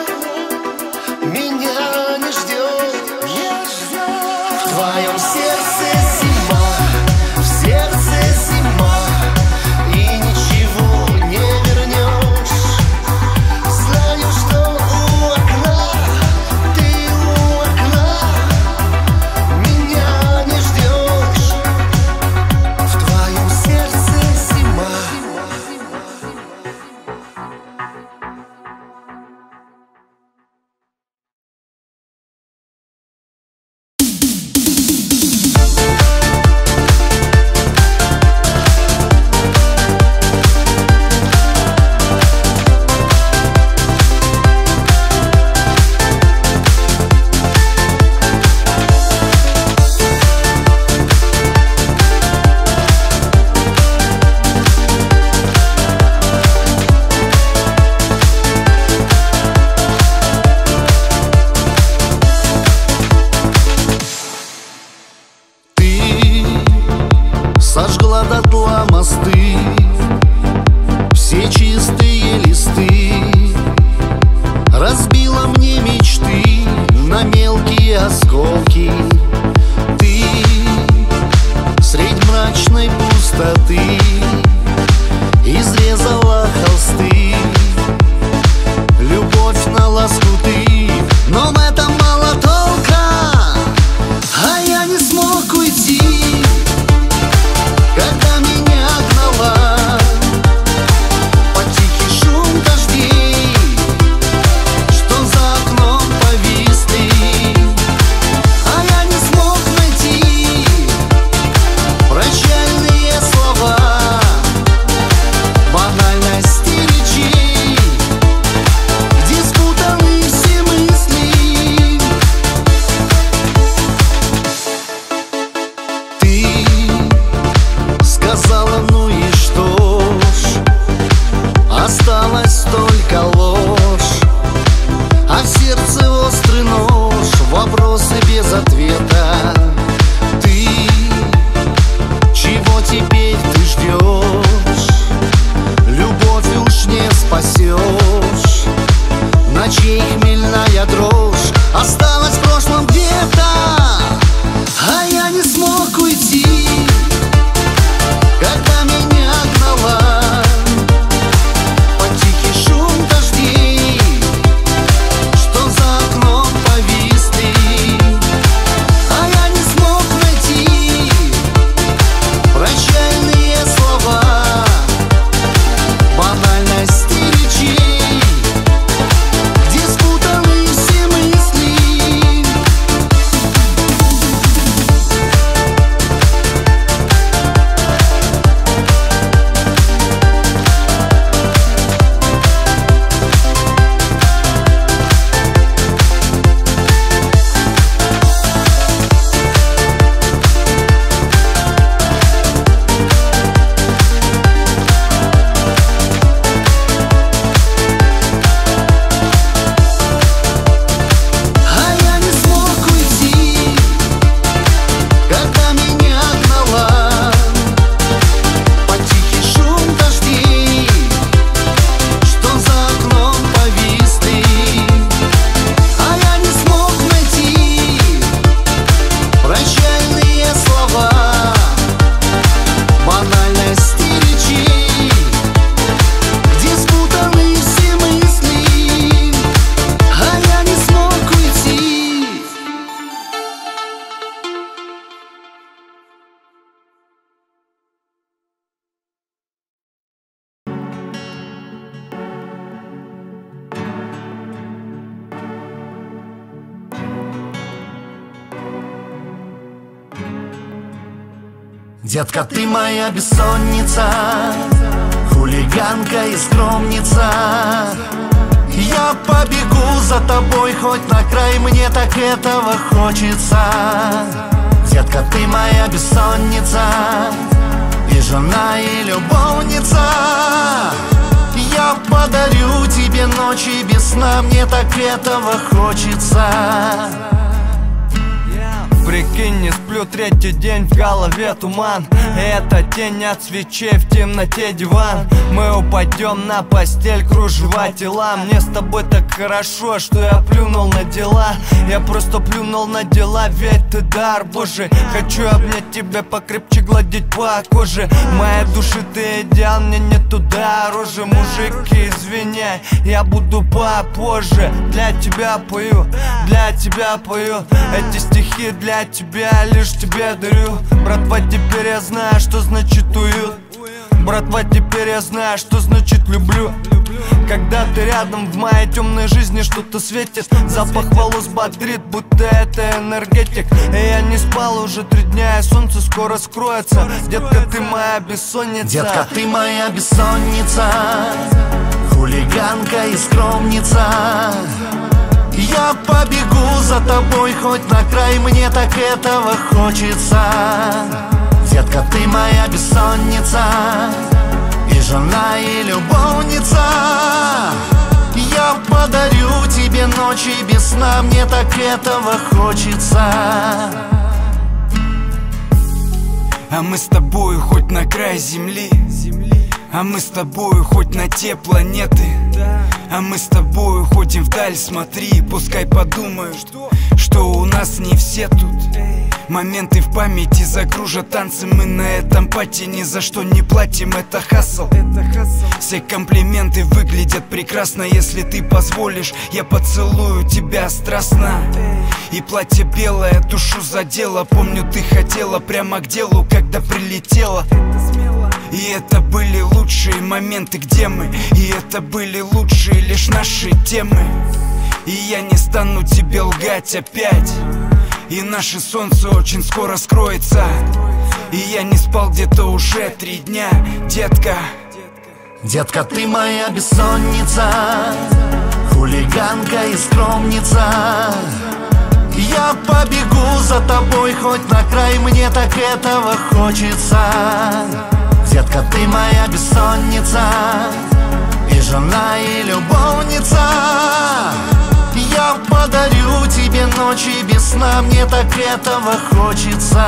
меня не ждешь. В твоем сердце зима, в сердце зима, и ничего не вернешь. Знаю, что у окна, ты у окна, меня не ждешь. В твоем сердце зима. Ты сожгла дотла мосты, все чистые листы, разбила мне мечты на мелкие осколки. Ты средь мрачной пустоты изрезала холсты, любовь на лоскуты, но в этом мало толка, а я не смог уйти, когда меня гнала под тихий шум дождей, что за окном повисли. А я не Детка, ты моя бессонница, хулиганка и скромница. Я побегу за тобой хоть на край, мне так этого хочется. Детка, ты моя бессонница, и жена, и любовница. Я подарю тебе ночи без сна, мне так этого хочется. Прикинь, не сплю третий день, в голове туман. Это тень от свечей, в темноте диван. Мы упадем на постель, кружева тела. Мне с тобой так хорошо, что я плюнул на дела. Я просто плюнул на дела, ведь ты дар Божий. Хочу обнять тебя покрепче, гладить по коже. В моей душе ты идеал, мне не туда рожи. Мужики, извиняй, я буду попозже. Для тебя пою, для тебя пою. Эти стихи для тебя, лишь тебе дарю. Братва, теперь я знаю, что значит уют. Братва, теперь я знаю, что значит люблю. Когда ты рядом, в моей темной жизни что-то светит. Запах волос бодрит, будто это энергетик. И я не спал уже 3 дня, и солнце скоро скроется. Детка, ты моя бессонница. Детка, ты моя бессонница, хулиганка и скромница. Я побегу за тобой хоть на край, мне так этого хочется. Детка, ты моя бессонница, и жена, и любовница. Я подарю тебе ночи без сна, мне так этого хочется. А мы с тобою хоть на край земли, а мы с тобою хоть на те планеты. А мы с тобою ходим вдаль, смотри, пускай подумают, что у нас не все тут. Моменты в памяти закружат танцы, мы на этом пати ни за что не платим, это хасл. Все комплименты выглядят прекрасно, если ты позволишь, я поцелую тебя страстно. И платье белое душу задело, помню, ты хотела прямо к делу, когда прилетела. И это были лучшие моменты, где мы, и это были лучшие лишь наши темы. И я не стану тебе лгать опять, и наше солнце очень скоро скроется. И я не спал где-то уже 3 дня, детка. Детка, ты моя бессонница, хулиганка и скромница. Я побегу за тобой хоть на край, мне так этого хочется. Детка, ты моя бессонница, и жена, и любовница. Я подарю тебе ночи без сна, мне так этого хочется.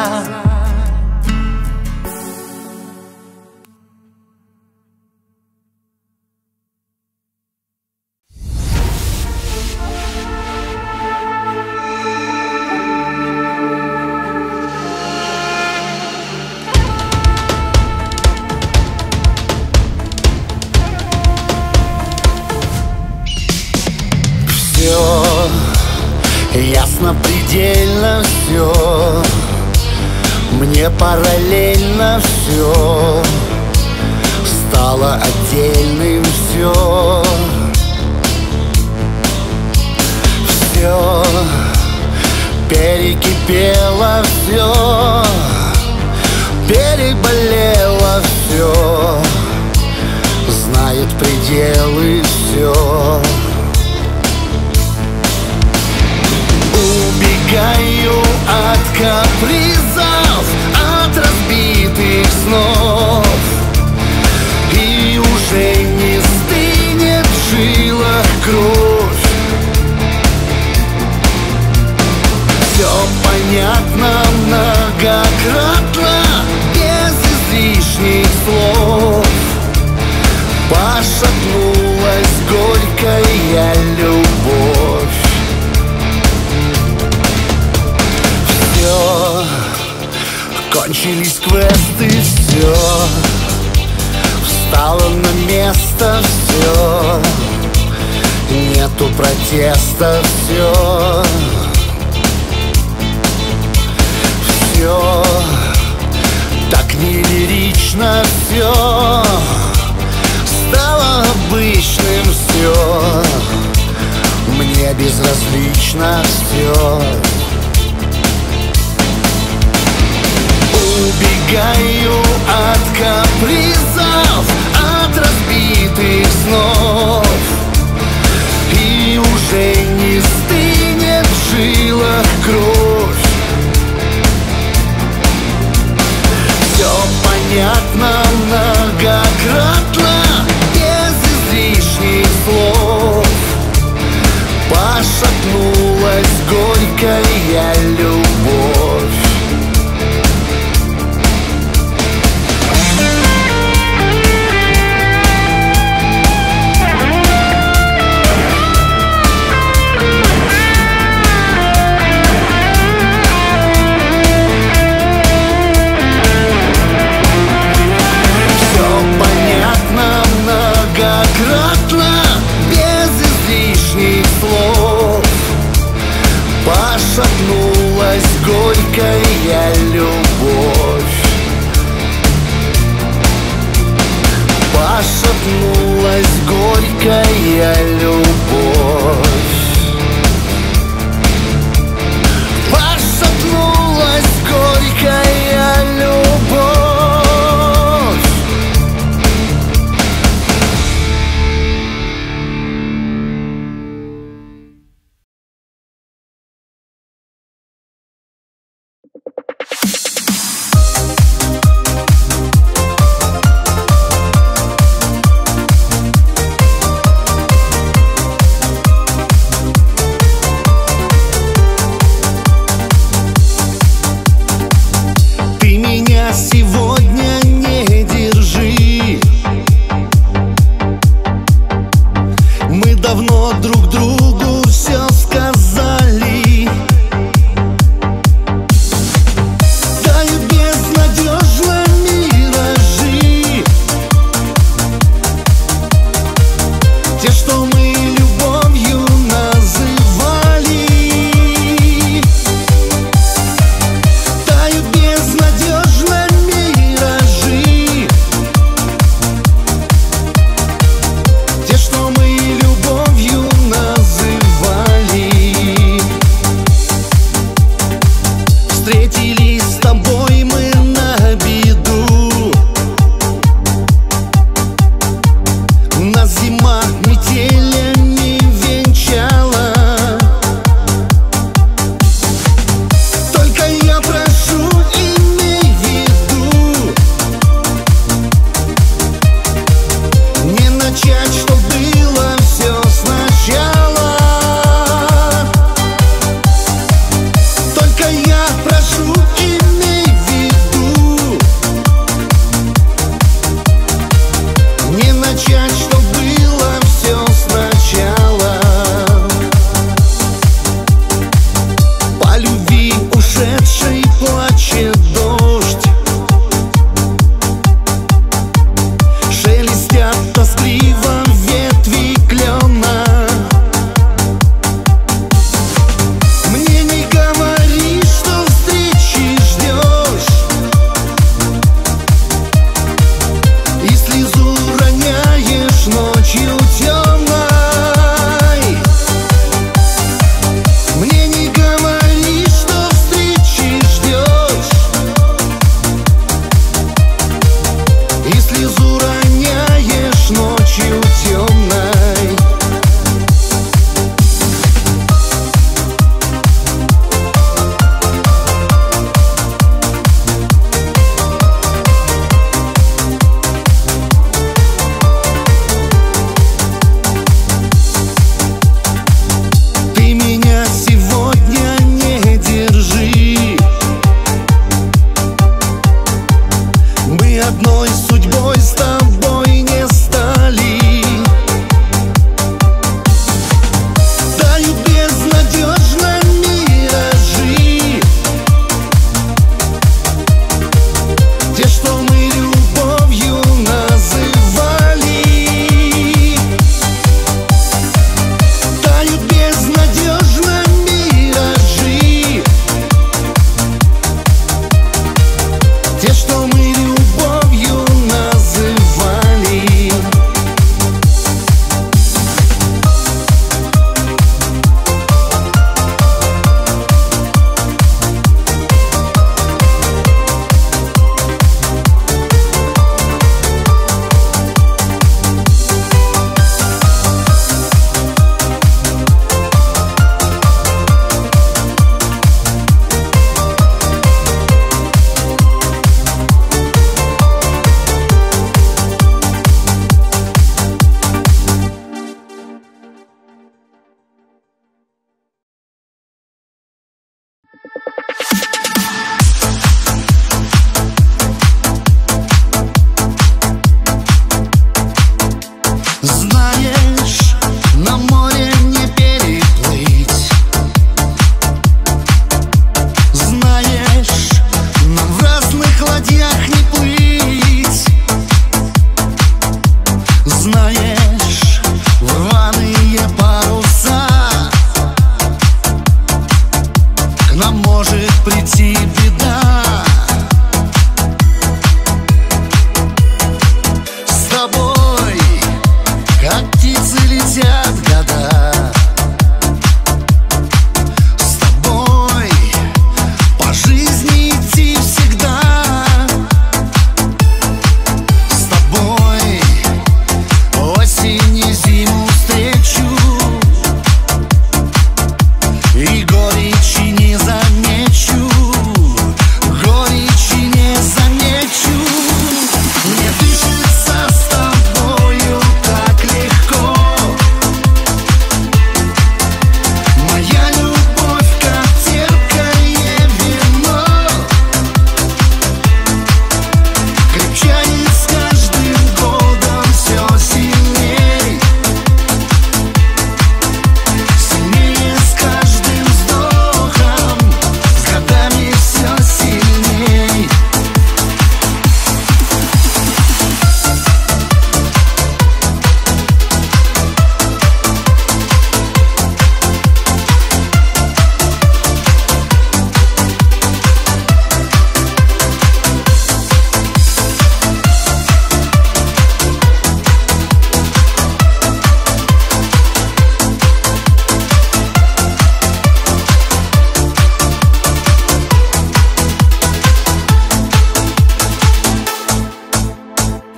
Все ясно предельно, все мне параллельно, все стало отдельным, все перекипело, все переболело, все знает пределы, все. Убегаю от капризов, от разбитых снов, и уже не стынет в жилах кровь. Все понятно многократно, без излишних слов. Пошатнулась горькая любовь. Кончились квесты, все встало на место, все нету протеста, все так не лирично, все стало обычным, все мне безразлично, все. убегаю от капризов, от разбитых снов. И уже не стынет в жилах кровь. Все понятно многократно, без излишних слов. Пошатнулась горькая любовь. Пошатнулась горькая любовь. Пошатнулась горькая любовь. Пошатнулась горькая любовь. Сегодня не держи. Мы давно друг другу все сказали. Тают безнадежно миражи, те, что мы любовью называли. Тают безнадежно миражи, те, что мы любовью называли. Встретились с тобой мы на беду. Нас зима метелями венчала. Только я прошу, имей в виду, не начать, что было все сначала. Только я прошу, имей в виду, не начать, что было все сначала. По любви ушедшей плачет дождь, шелестят тоскливо ветви клена. Мне не говори, что встречи ждешь, и слезу роняешь ночью темной. Мне не говори, что встречи ждешь, и слезу роняешь ночью темной. Ты меня сегодня не держи. Мы одной судьбой с тобой не стали. Тают безнадежно миражи, те, что мы любовью называли. Тают безнадежно миражи, те, что мы любовью называли.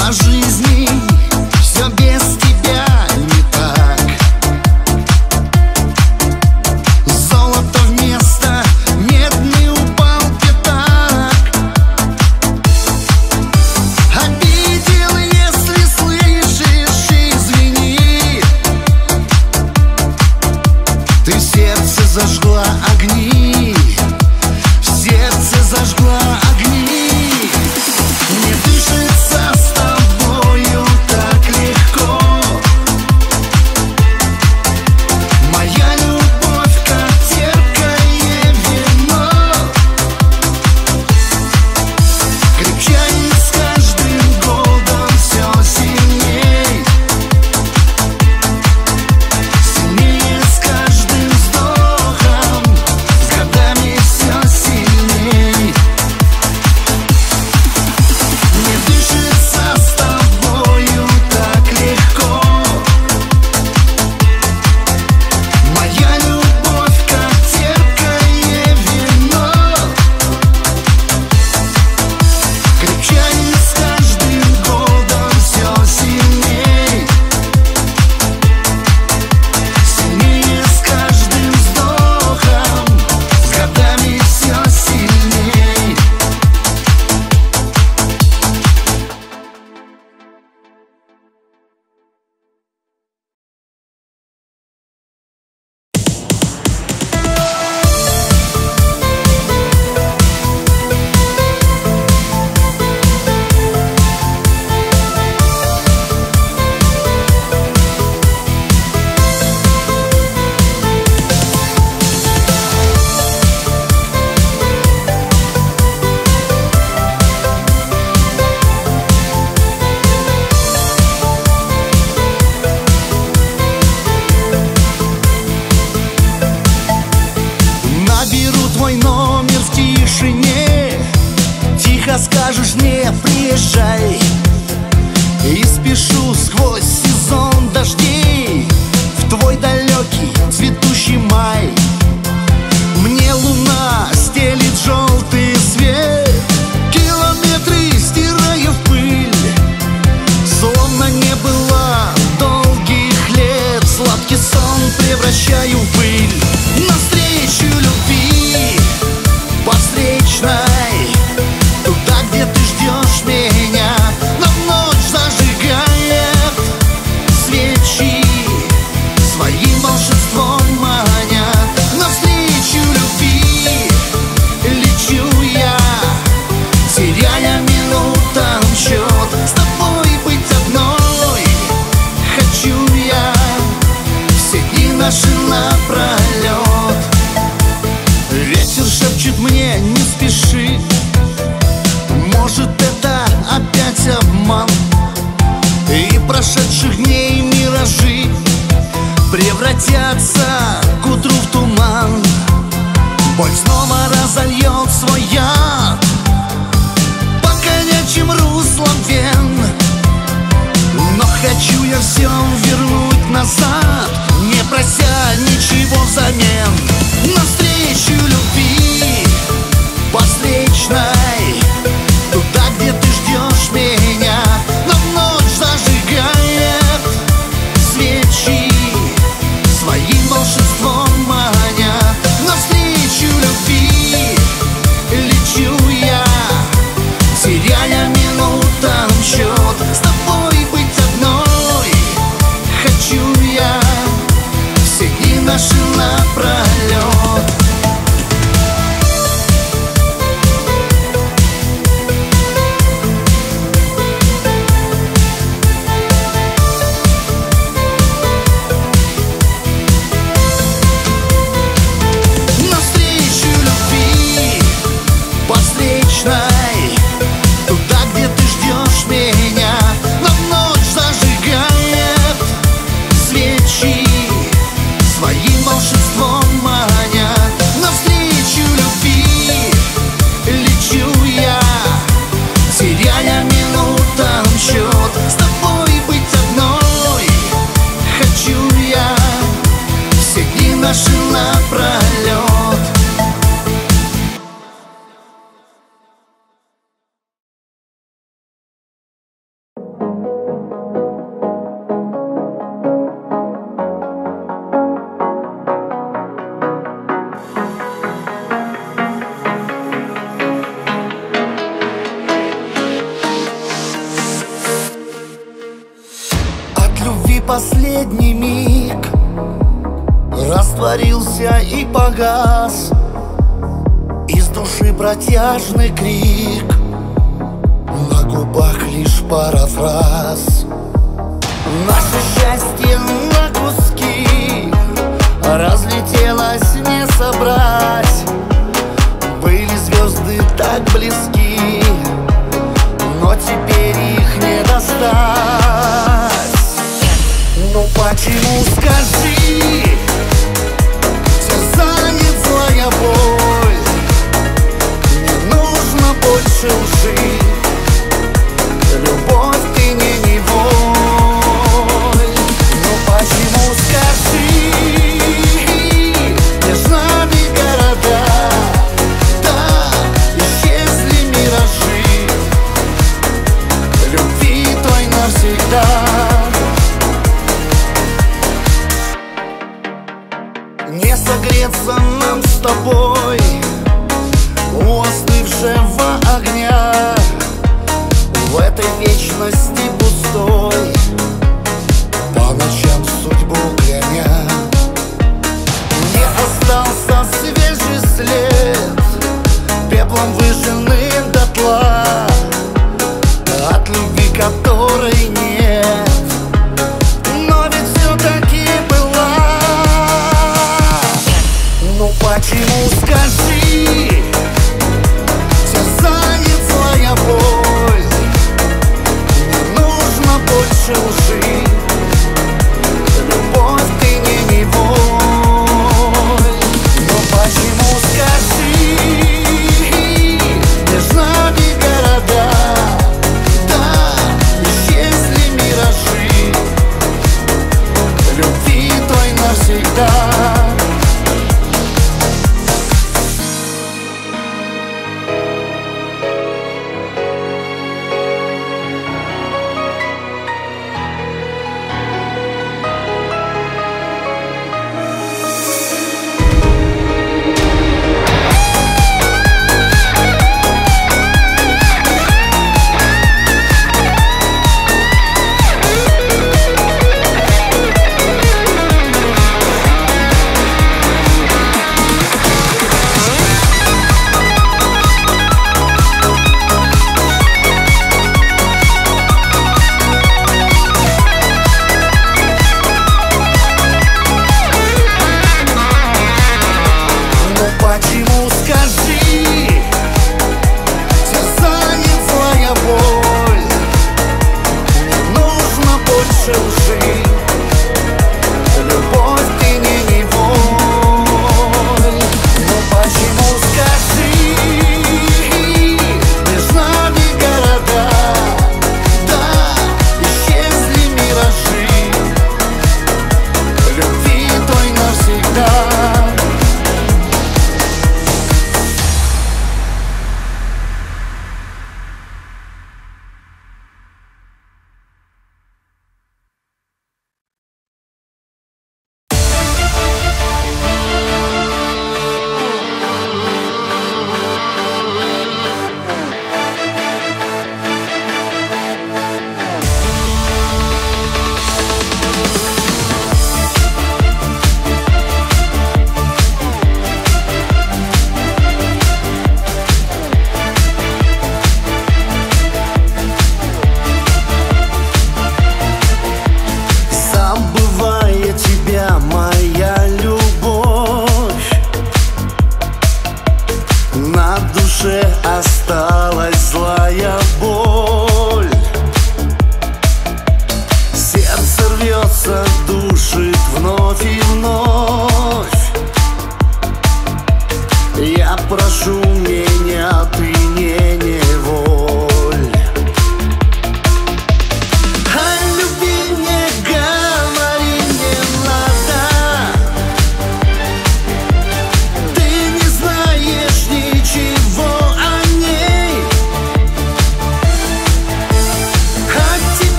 По жизни все без тебя не так. Золото вместо медный упал пятак. Обидел, если слышишь, извини. Ты в сердце зажгла огни, в сердце зажгла огни. Мне дышится с тобою так легко. Моя любовь как терпкое вино, крепчает с каждым годом все сильней, сильнее с каждым вздохом, с годами все сильней. Мне дышится с тобою так легко. Моя любовь как терпкое вино, крепчает с каждым годом все сильней, сильнее с каждым вздохом, с годами все сильней. Наберу твой номер в тишине, тихо скажешь мне приезжай. И спешу сквозь сезон дождей в твой далекий цветущий май. Мне луна стелит желтый свет, километры стирая в пыль. Словно не было долгих лет, сладкий сон превращаю в пыль. Навстречу любви по встречной, туда, где ты ждешь меня, нам ночь зажигает свечи, своим волшебством маня. Навстречу любви лечу я, теряя минутам счет. С тобой быть одной хочу я все дни наши напролет. Ветер шепчет мне: не спеши, может это опять обман, и прошедших дней миражи превратятся к утру в туман. Боль снова разольет свой яд по конячим руслам вен, но хочу я все вернуть назад, не прося ничего взамен. Навстречу любви по встречной, туда, где ты ждешь меня, нам ночь зажигает свечи, своим волшебством маня. Навстречу любви лечу я, теряя минутам счет. С тобой быть одной хочу я твой последний миг растворился и погас. Из души протяжный крик, на губах лишь пара фраз. Наше счастье на куски разлетелось не собрать. Были звезды так близки, но теперь их не достать. Ну почему, скажи, терзает злая боль? Не нужно больше лжи, любовь ты не неволь. Ну почему, скажи, между нами города, да, исчезли миражи любви той навсегда. Не согреться нам с тобой у остывшего огня.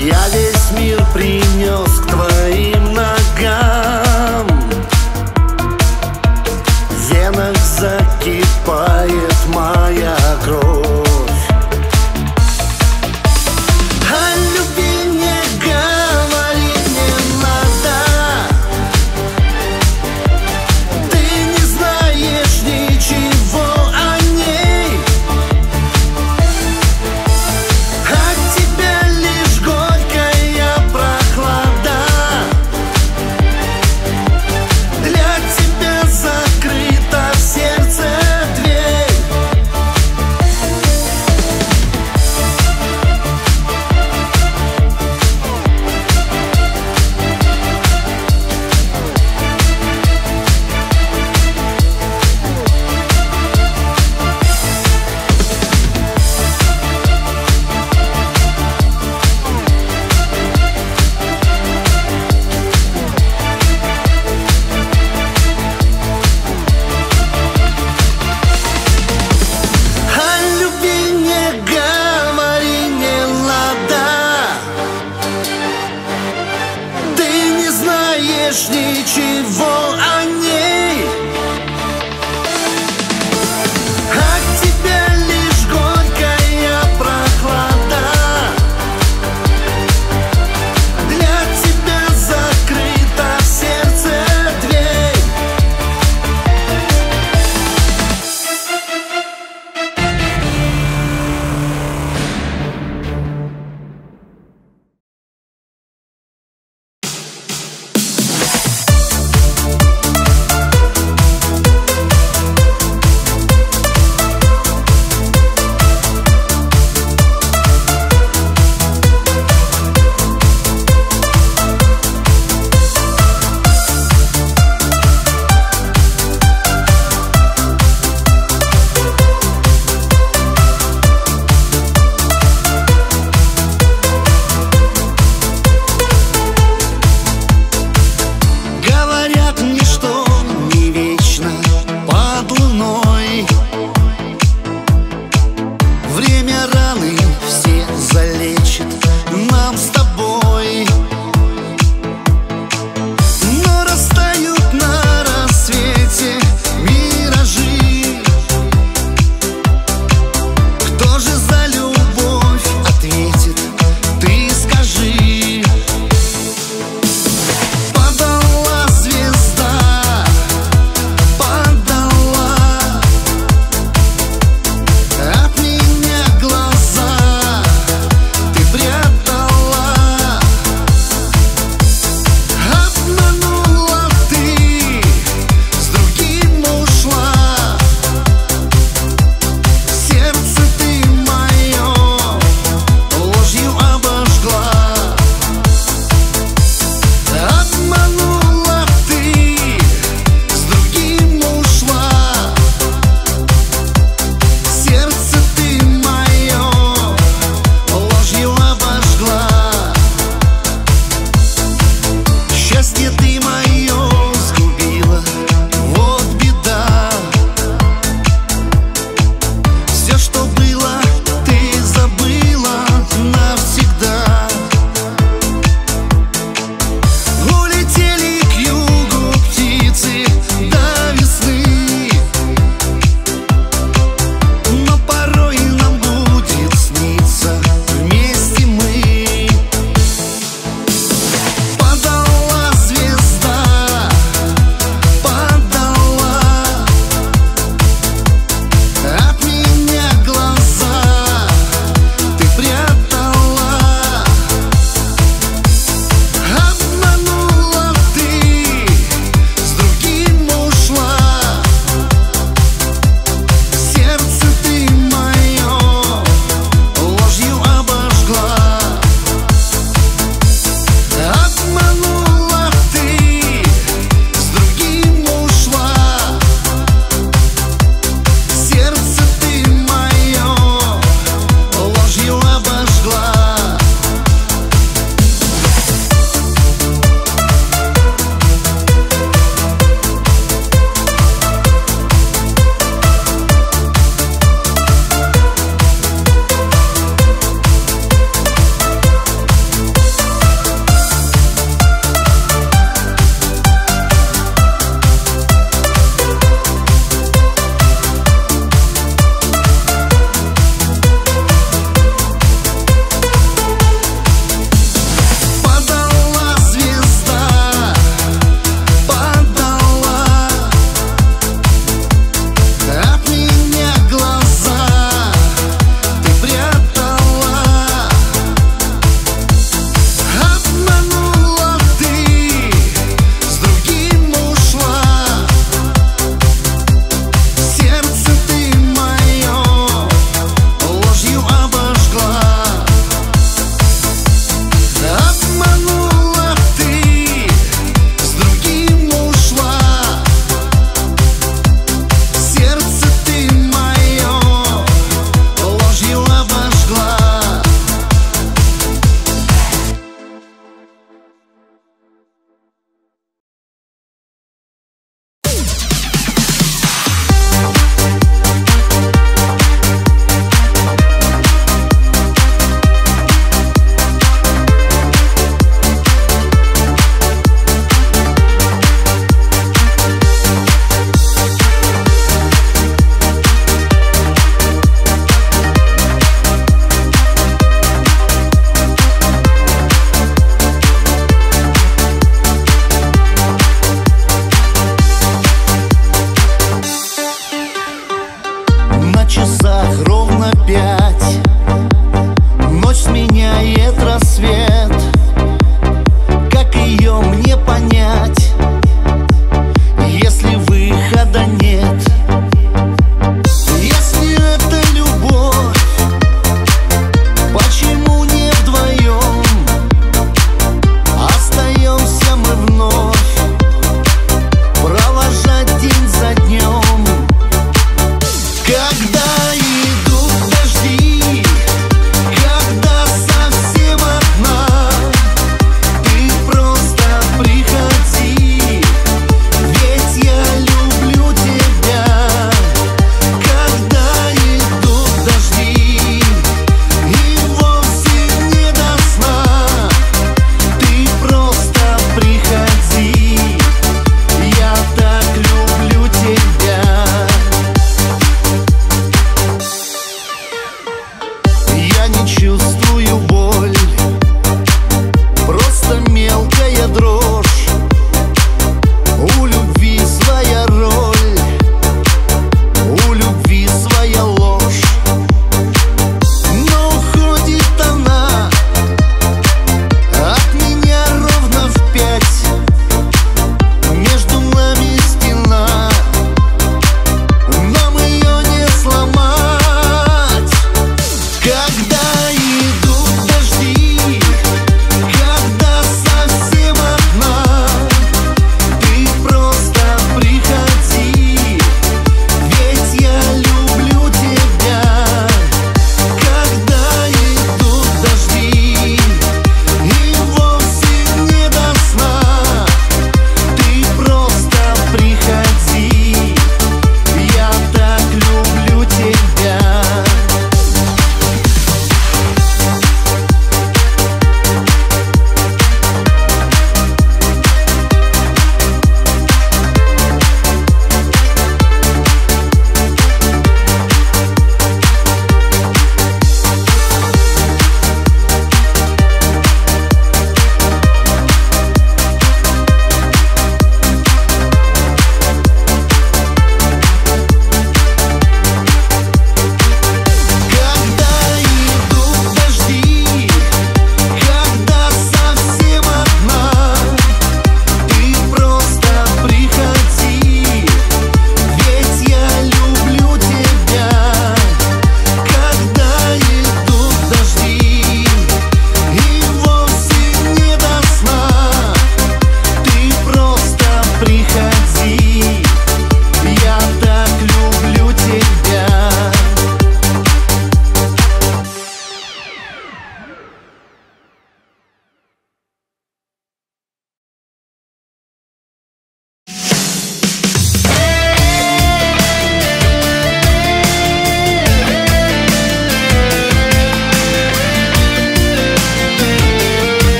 Я весь мир принес к твоим ногам. В венах закипает моя кровь. О любви не говорить не надо. Ты не знаешь ничего о ней. От тебя лишь горькая прохлада. Для тебя закрыта в сердце дверь. О любви не говори, не надо. Ты не знаешь ничего о ней. От тебя лишь горькая прохлада. Для тебя закрыта в сердце дверь.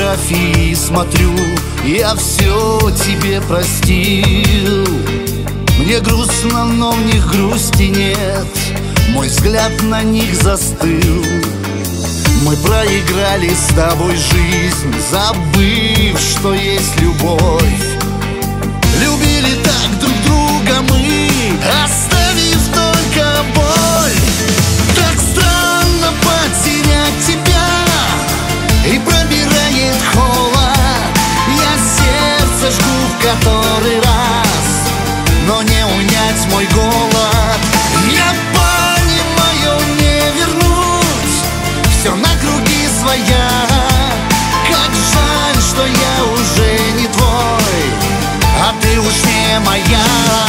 фотографии смотрю, я все тебе простил. Мне грустно, но в них грусти нет, мой взгляд на них застыл. Мы проиграли с тобой жизнь, забыв, что есть любовь. Любили так друг друга мы, оставив только боль. Так странно потерять тебя, и пробирает холод. Я сердце жгу в который раз, но не унять мой голод. Я понимаю, не вернуть все на круги своя. Как жаль, что я уже не твой, а ты уж не моя.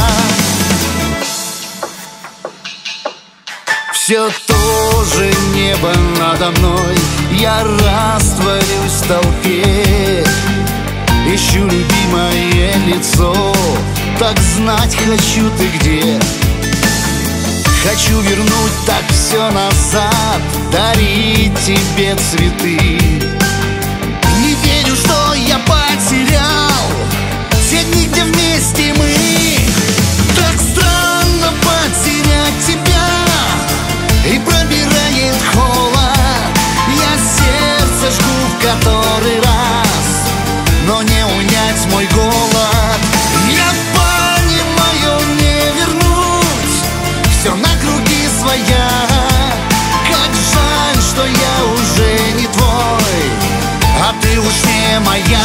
Все тоже небо надо мной, я растворюсь в толпе. Ищу любимое лицо, так знать хочу ты где. Хочу вернуть так все назад, дарить тебе цветы. Не верю, что я потерял те дни, где вместе мы. Так странно потерять тебя, и пробирает холод. Я сердце жгу в который раз, но не унять мой голод. Я понимаю, не вернуть все на круги своя. Как жаль, что я уже не твой, а ты уж не моя.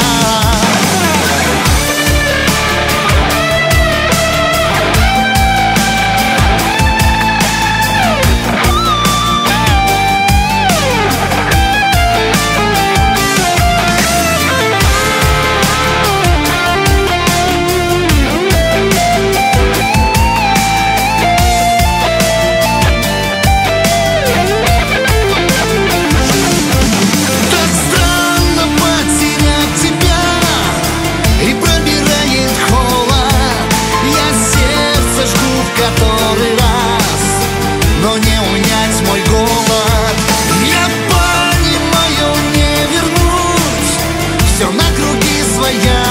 Который раз, но не унять мой голод. Я понимаю, не вернуть все на круги своя.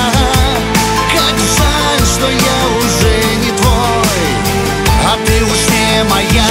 Как жаль, что я уже не твой, а ты уж не моя.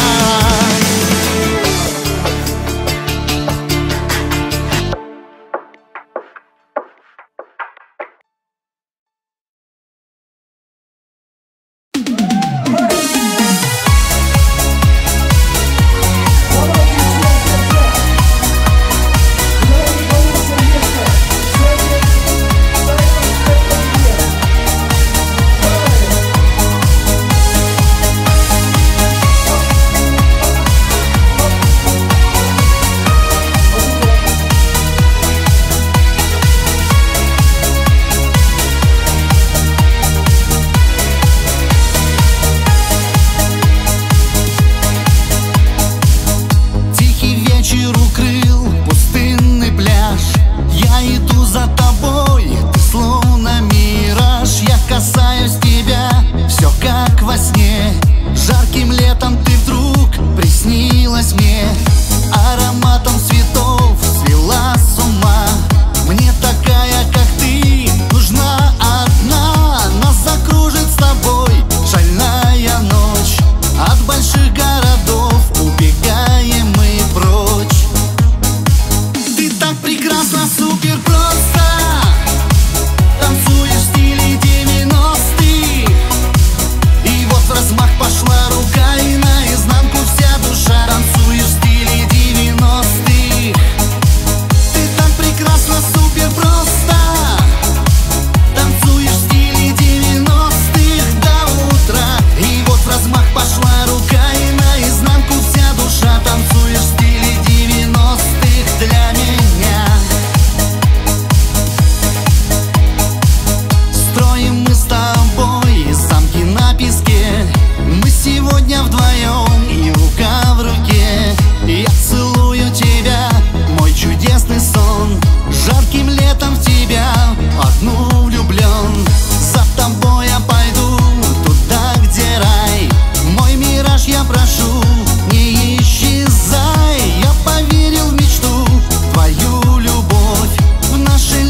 Наши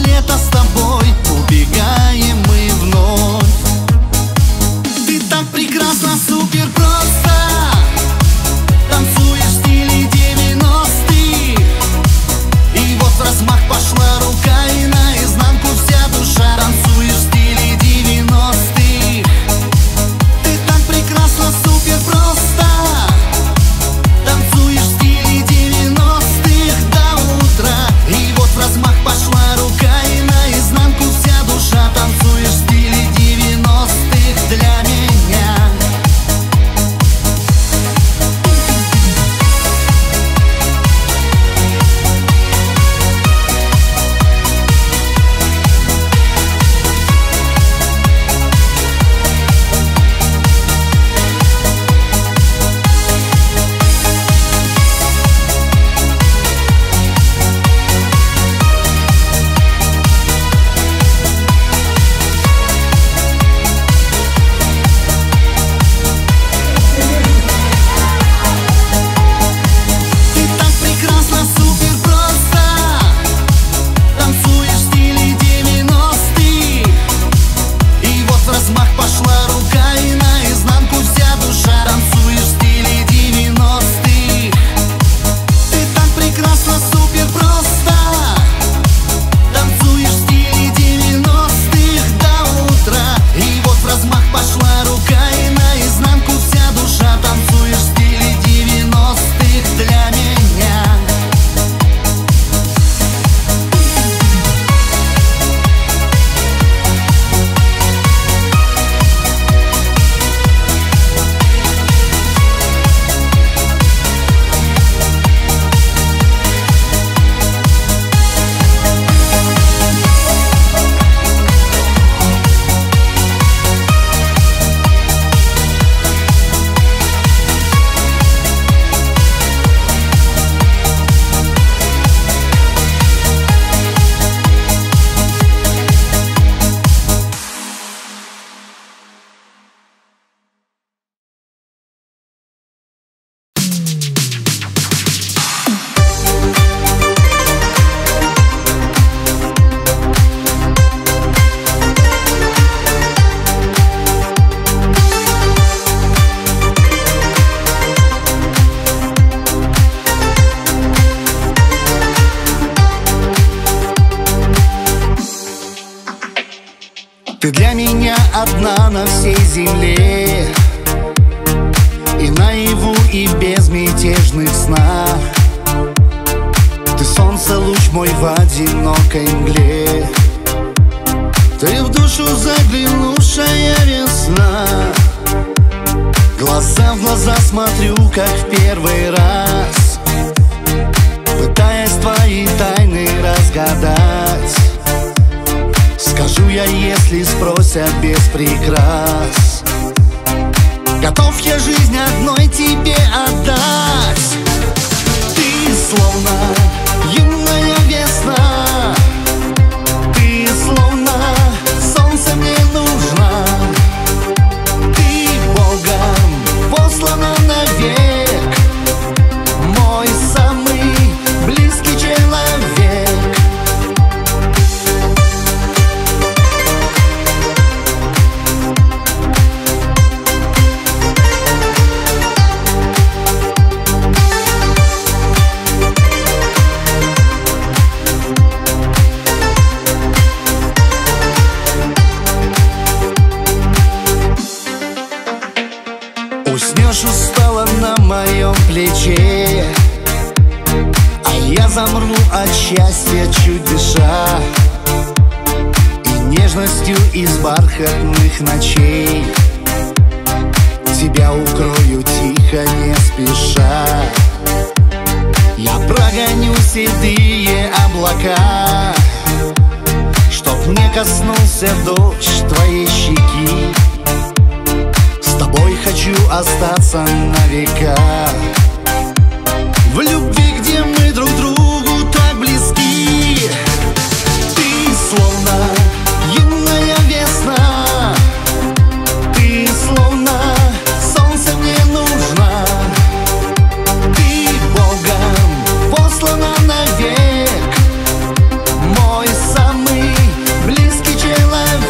Ты для меня одна на всей земле, и наяву, и в безмятежных снах. Ты солнце, луч мой в одинокой мгле. Ты в душу заглянувшая весна. Глаза в глаза смотрю, как в первый раз, пытаясь твои тайны разгадать. Скажу я, если спросят без прикрас. Готов я жизнь одной тебе отдать. Ты словно юная весна, ты словно солнце мне нужна. Ты Богом послана навек, мой самый близкий человек. Уснешь устала на моем плече, а я замру от счастья, чуть дыша, и нежностью из бархатных ночей тебя укрою тихо, не спеша. Я прогоню седые облака, чтоб не коснулся дождь твоей щеки. С тобой хочу остаться на века, в любви, где мы друг другу так близки. Ты словно юная весна, ты словно солнце мне нужна. Ты Богом послана навек, мой самый близкий человек.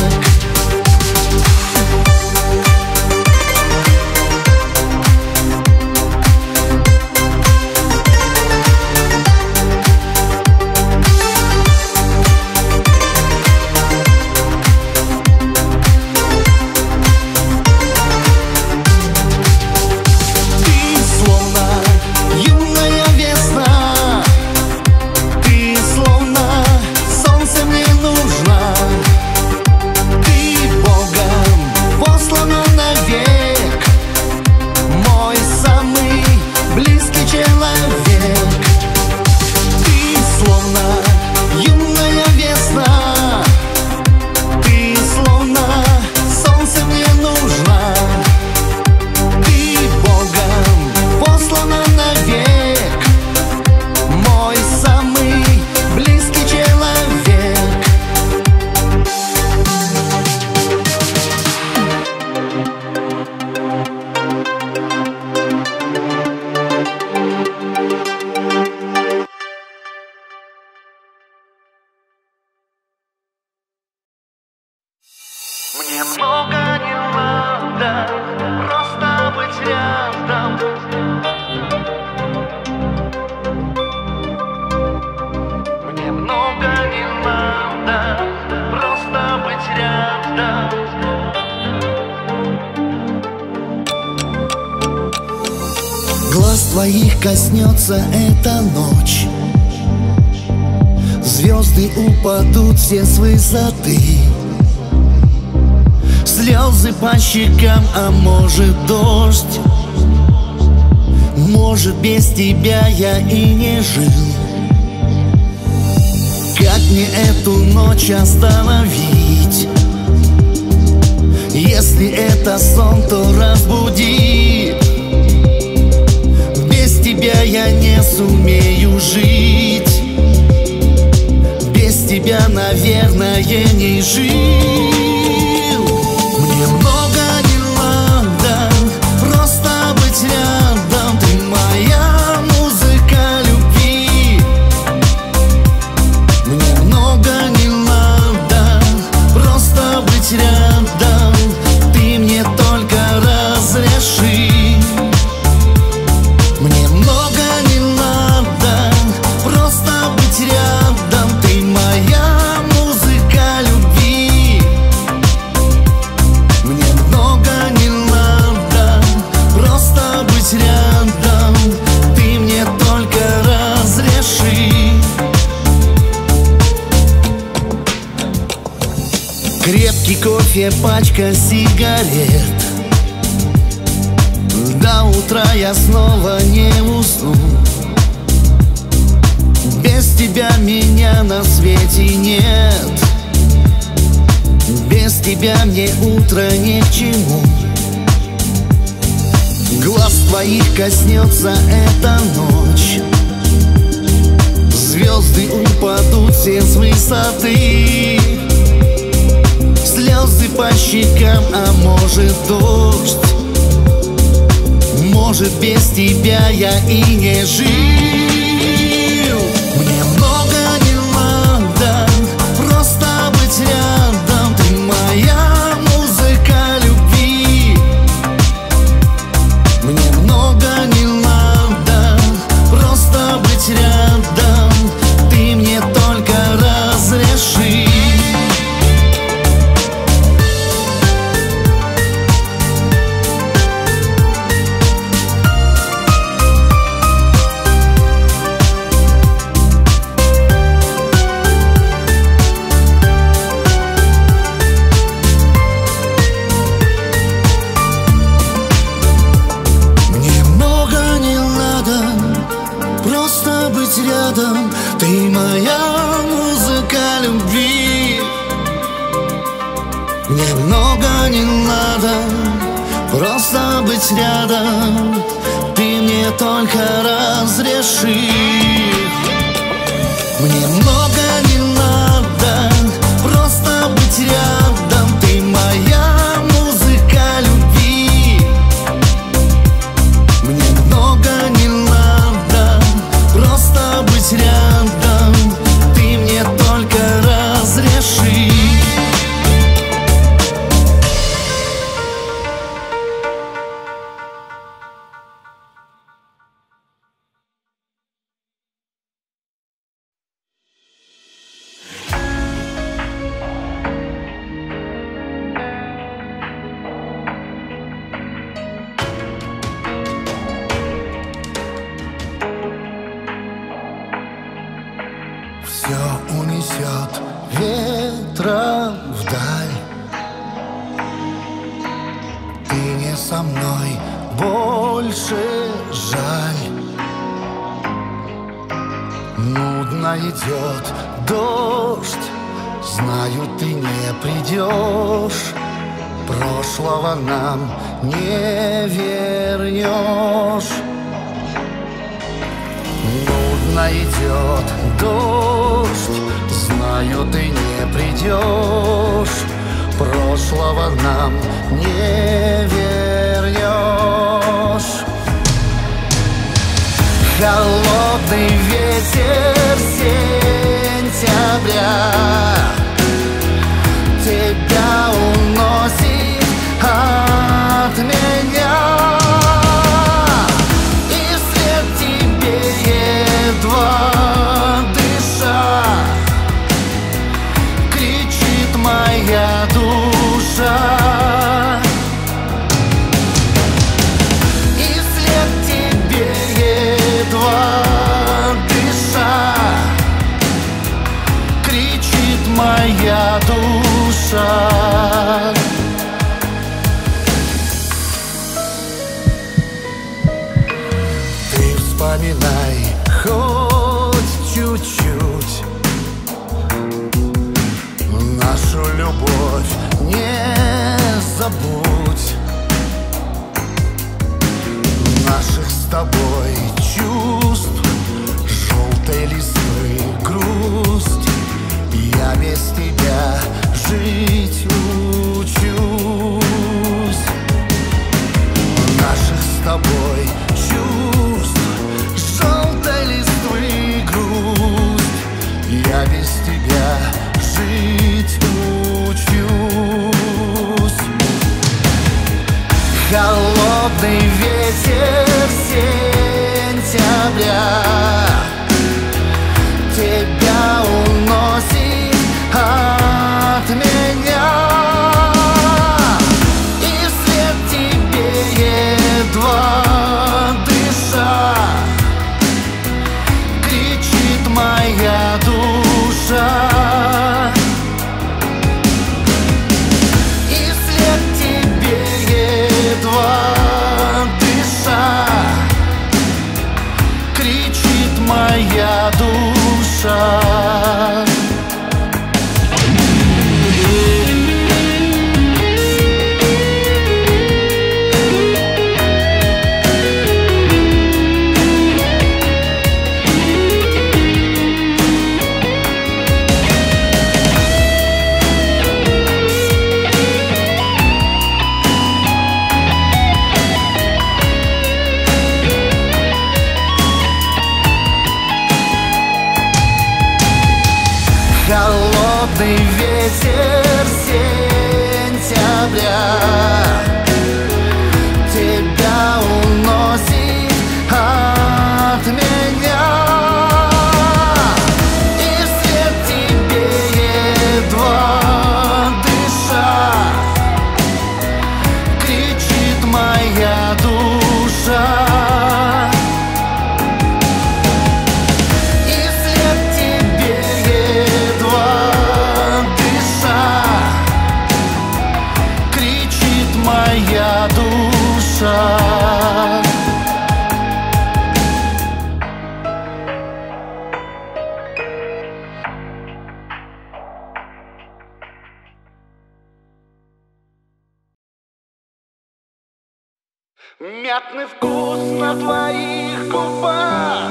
Мне много не надо, просто быть рядом. Мне много не надо, просто быть рядом. Глаз твоих коснется эта ночь, звезды упадут все с высоты. Слезы по щекам, а может дождь. Может, без тебя я и не жил. Как мне эту ночь остановить? Если это сон, то разбуди. Без тебя я не сумею жить. Без тебя, наверное, не жить. Мне много не надо, просто быть рядом. Ты моя музыка любви. Мне много не надо, просто быть рядом. Ты мне только разреши. Мне много не надо, просто быть рядом. Ты моя музыка любви. просто быть рядом. Ты мне только разреши. Крепкий кофе, пачка сигарет. До утра я снова не усну. Без тебя меня на свете нет. Без тебя мне утро ни к чему. Глаз твоих коснется эта ночь. Звезды упадут все с высоты. Слезы по щекам, а может дождь. Может, без тебя я и не жил. Мне много не надо, просто быть рядом. Ты моя музыка любви. Мне много не надо, просто быть рядом. Ты мне только разреши. Рядом, ты моя музыка любви. Мне много не надо, просто быть рядом. Ты мне только разреши. Мне много не надо, просто быть рядом. Ты моя музыка любви. Мне много не надо, просто быть рядом. Ты мне только разреши. Все унесет ветром вдаль. Ты не со мной, больше жаль. Нудно идет дождь, знаю, ты не придешь. Прошлого нам не вернешь. Нудно идет дождь, знаю, ты не придешь. Прошлого нам не вернешь. Холодный ветер сентября тебя уносит от меня. Едва дыша, кричит моя душа. И вслед тебе едва дыша, кричит моя душа. Ты вспоминай хоть чуть-чуть нашу любовь, не забудь наших с тобой чувств, желтой листвы грусть. Я без тебя жить учусь. Наших с тобой чувств, желтой листвы грусть. Я без тебя жить учусь. холодный ветер сентября тебя уносит от меня. И вслед тебе едва дыша кричит моя душа. Моя душа. Мятный вкус на твоих губах.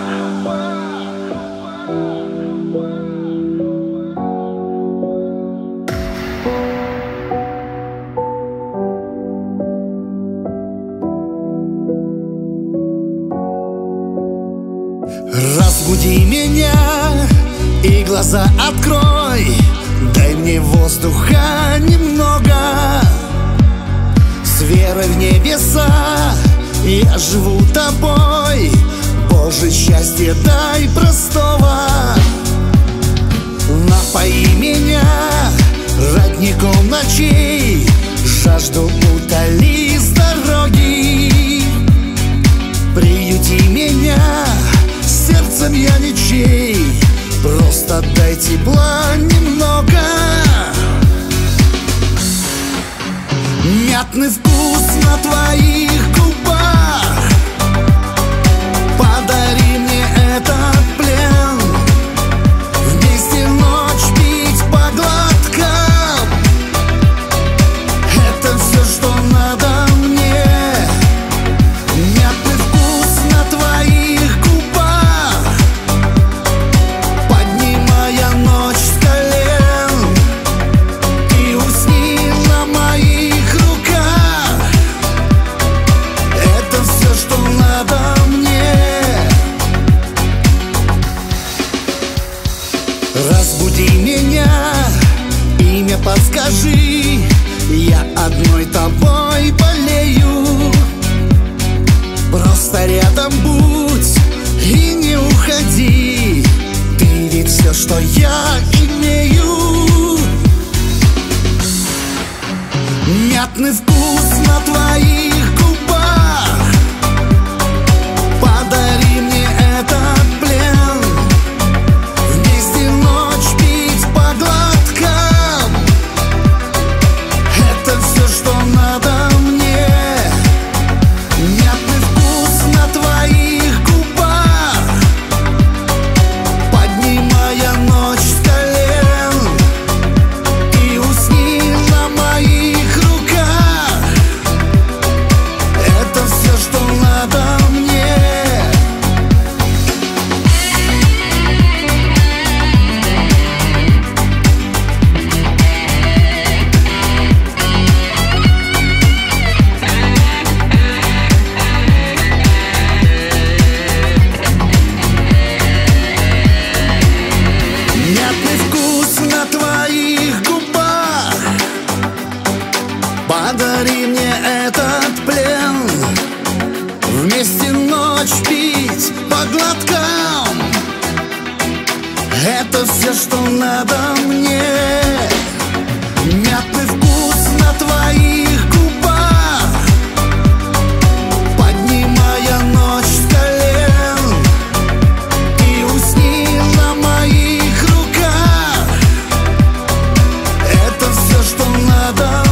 Разбуди меня и глаза открой, дай мне воздуха немного. С верой в небеса я живу тобой, Боже, счастье дай простого. Напои меня родником ночей, жажду утоли с дороги. Приюти меня сердцем я ничей, просто дай тепла немного. Мятный вкус на твоих губах, подари мне этот плен. Вместе ночь пить по глоткам, это все, что надо мне. Мятный вкус на твоих губах, поднимая ночь с колен. Ты усни на моих руках, это все, что надо мне. Разбуди меня, имя подскажи, я одной тобой болею. Просто рядом будь и не уходи, ты ведь все, что я имею. Мятный вкус на твоих губах, подари мне этот плен. Вместе ночь пить по глоткам, это все, что надо мне. Мятный вкус на твоих губах, поднимая ночь с колен. Ты усни на моих руках, это все, что надо мне. Мятный вкус на твоих губах, подари мне этот плен. Вместе ночь пить по глоткам, это все, что надо мне. Мятный вкус на твоих губах, поднимая ночь с колен. Ты усни на моих руках, это все, что надо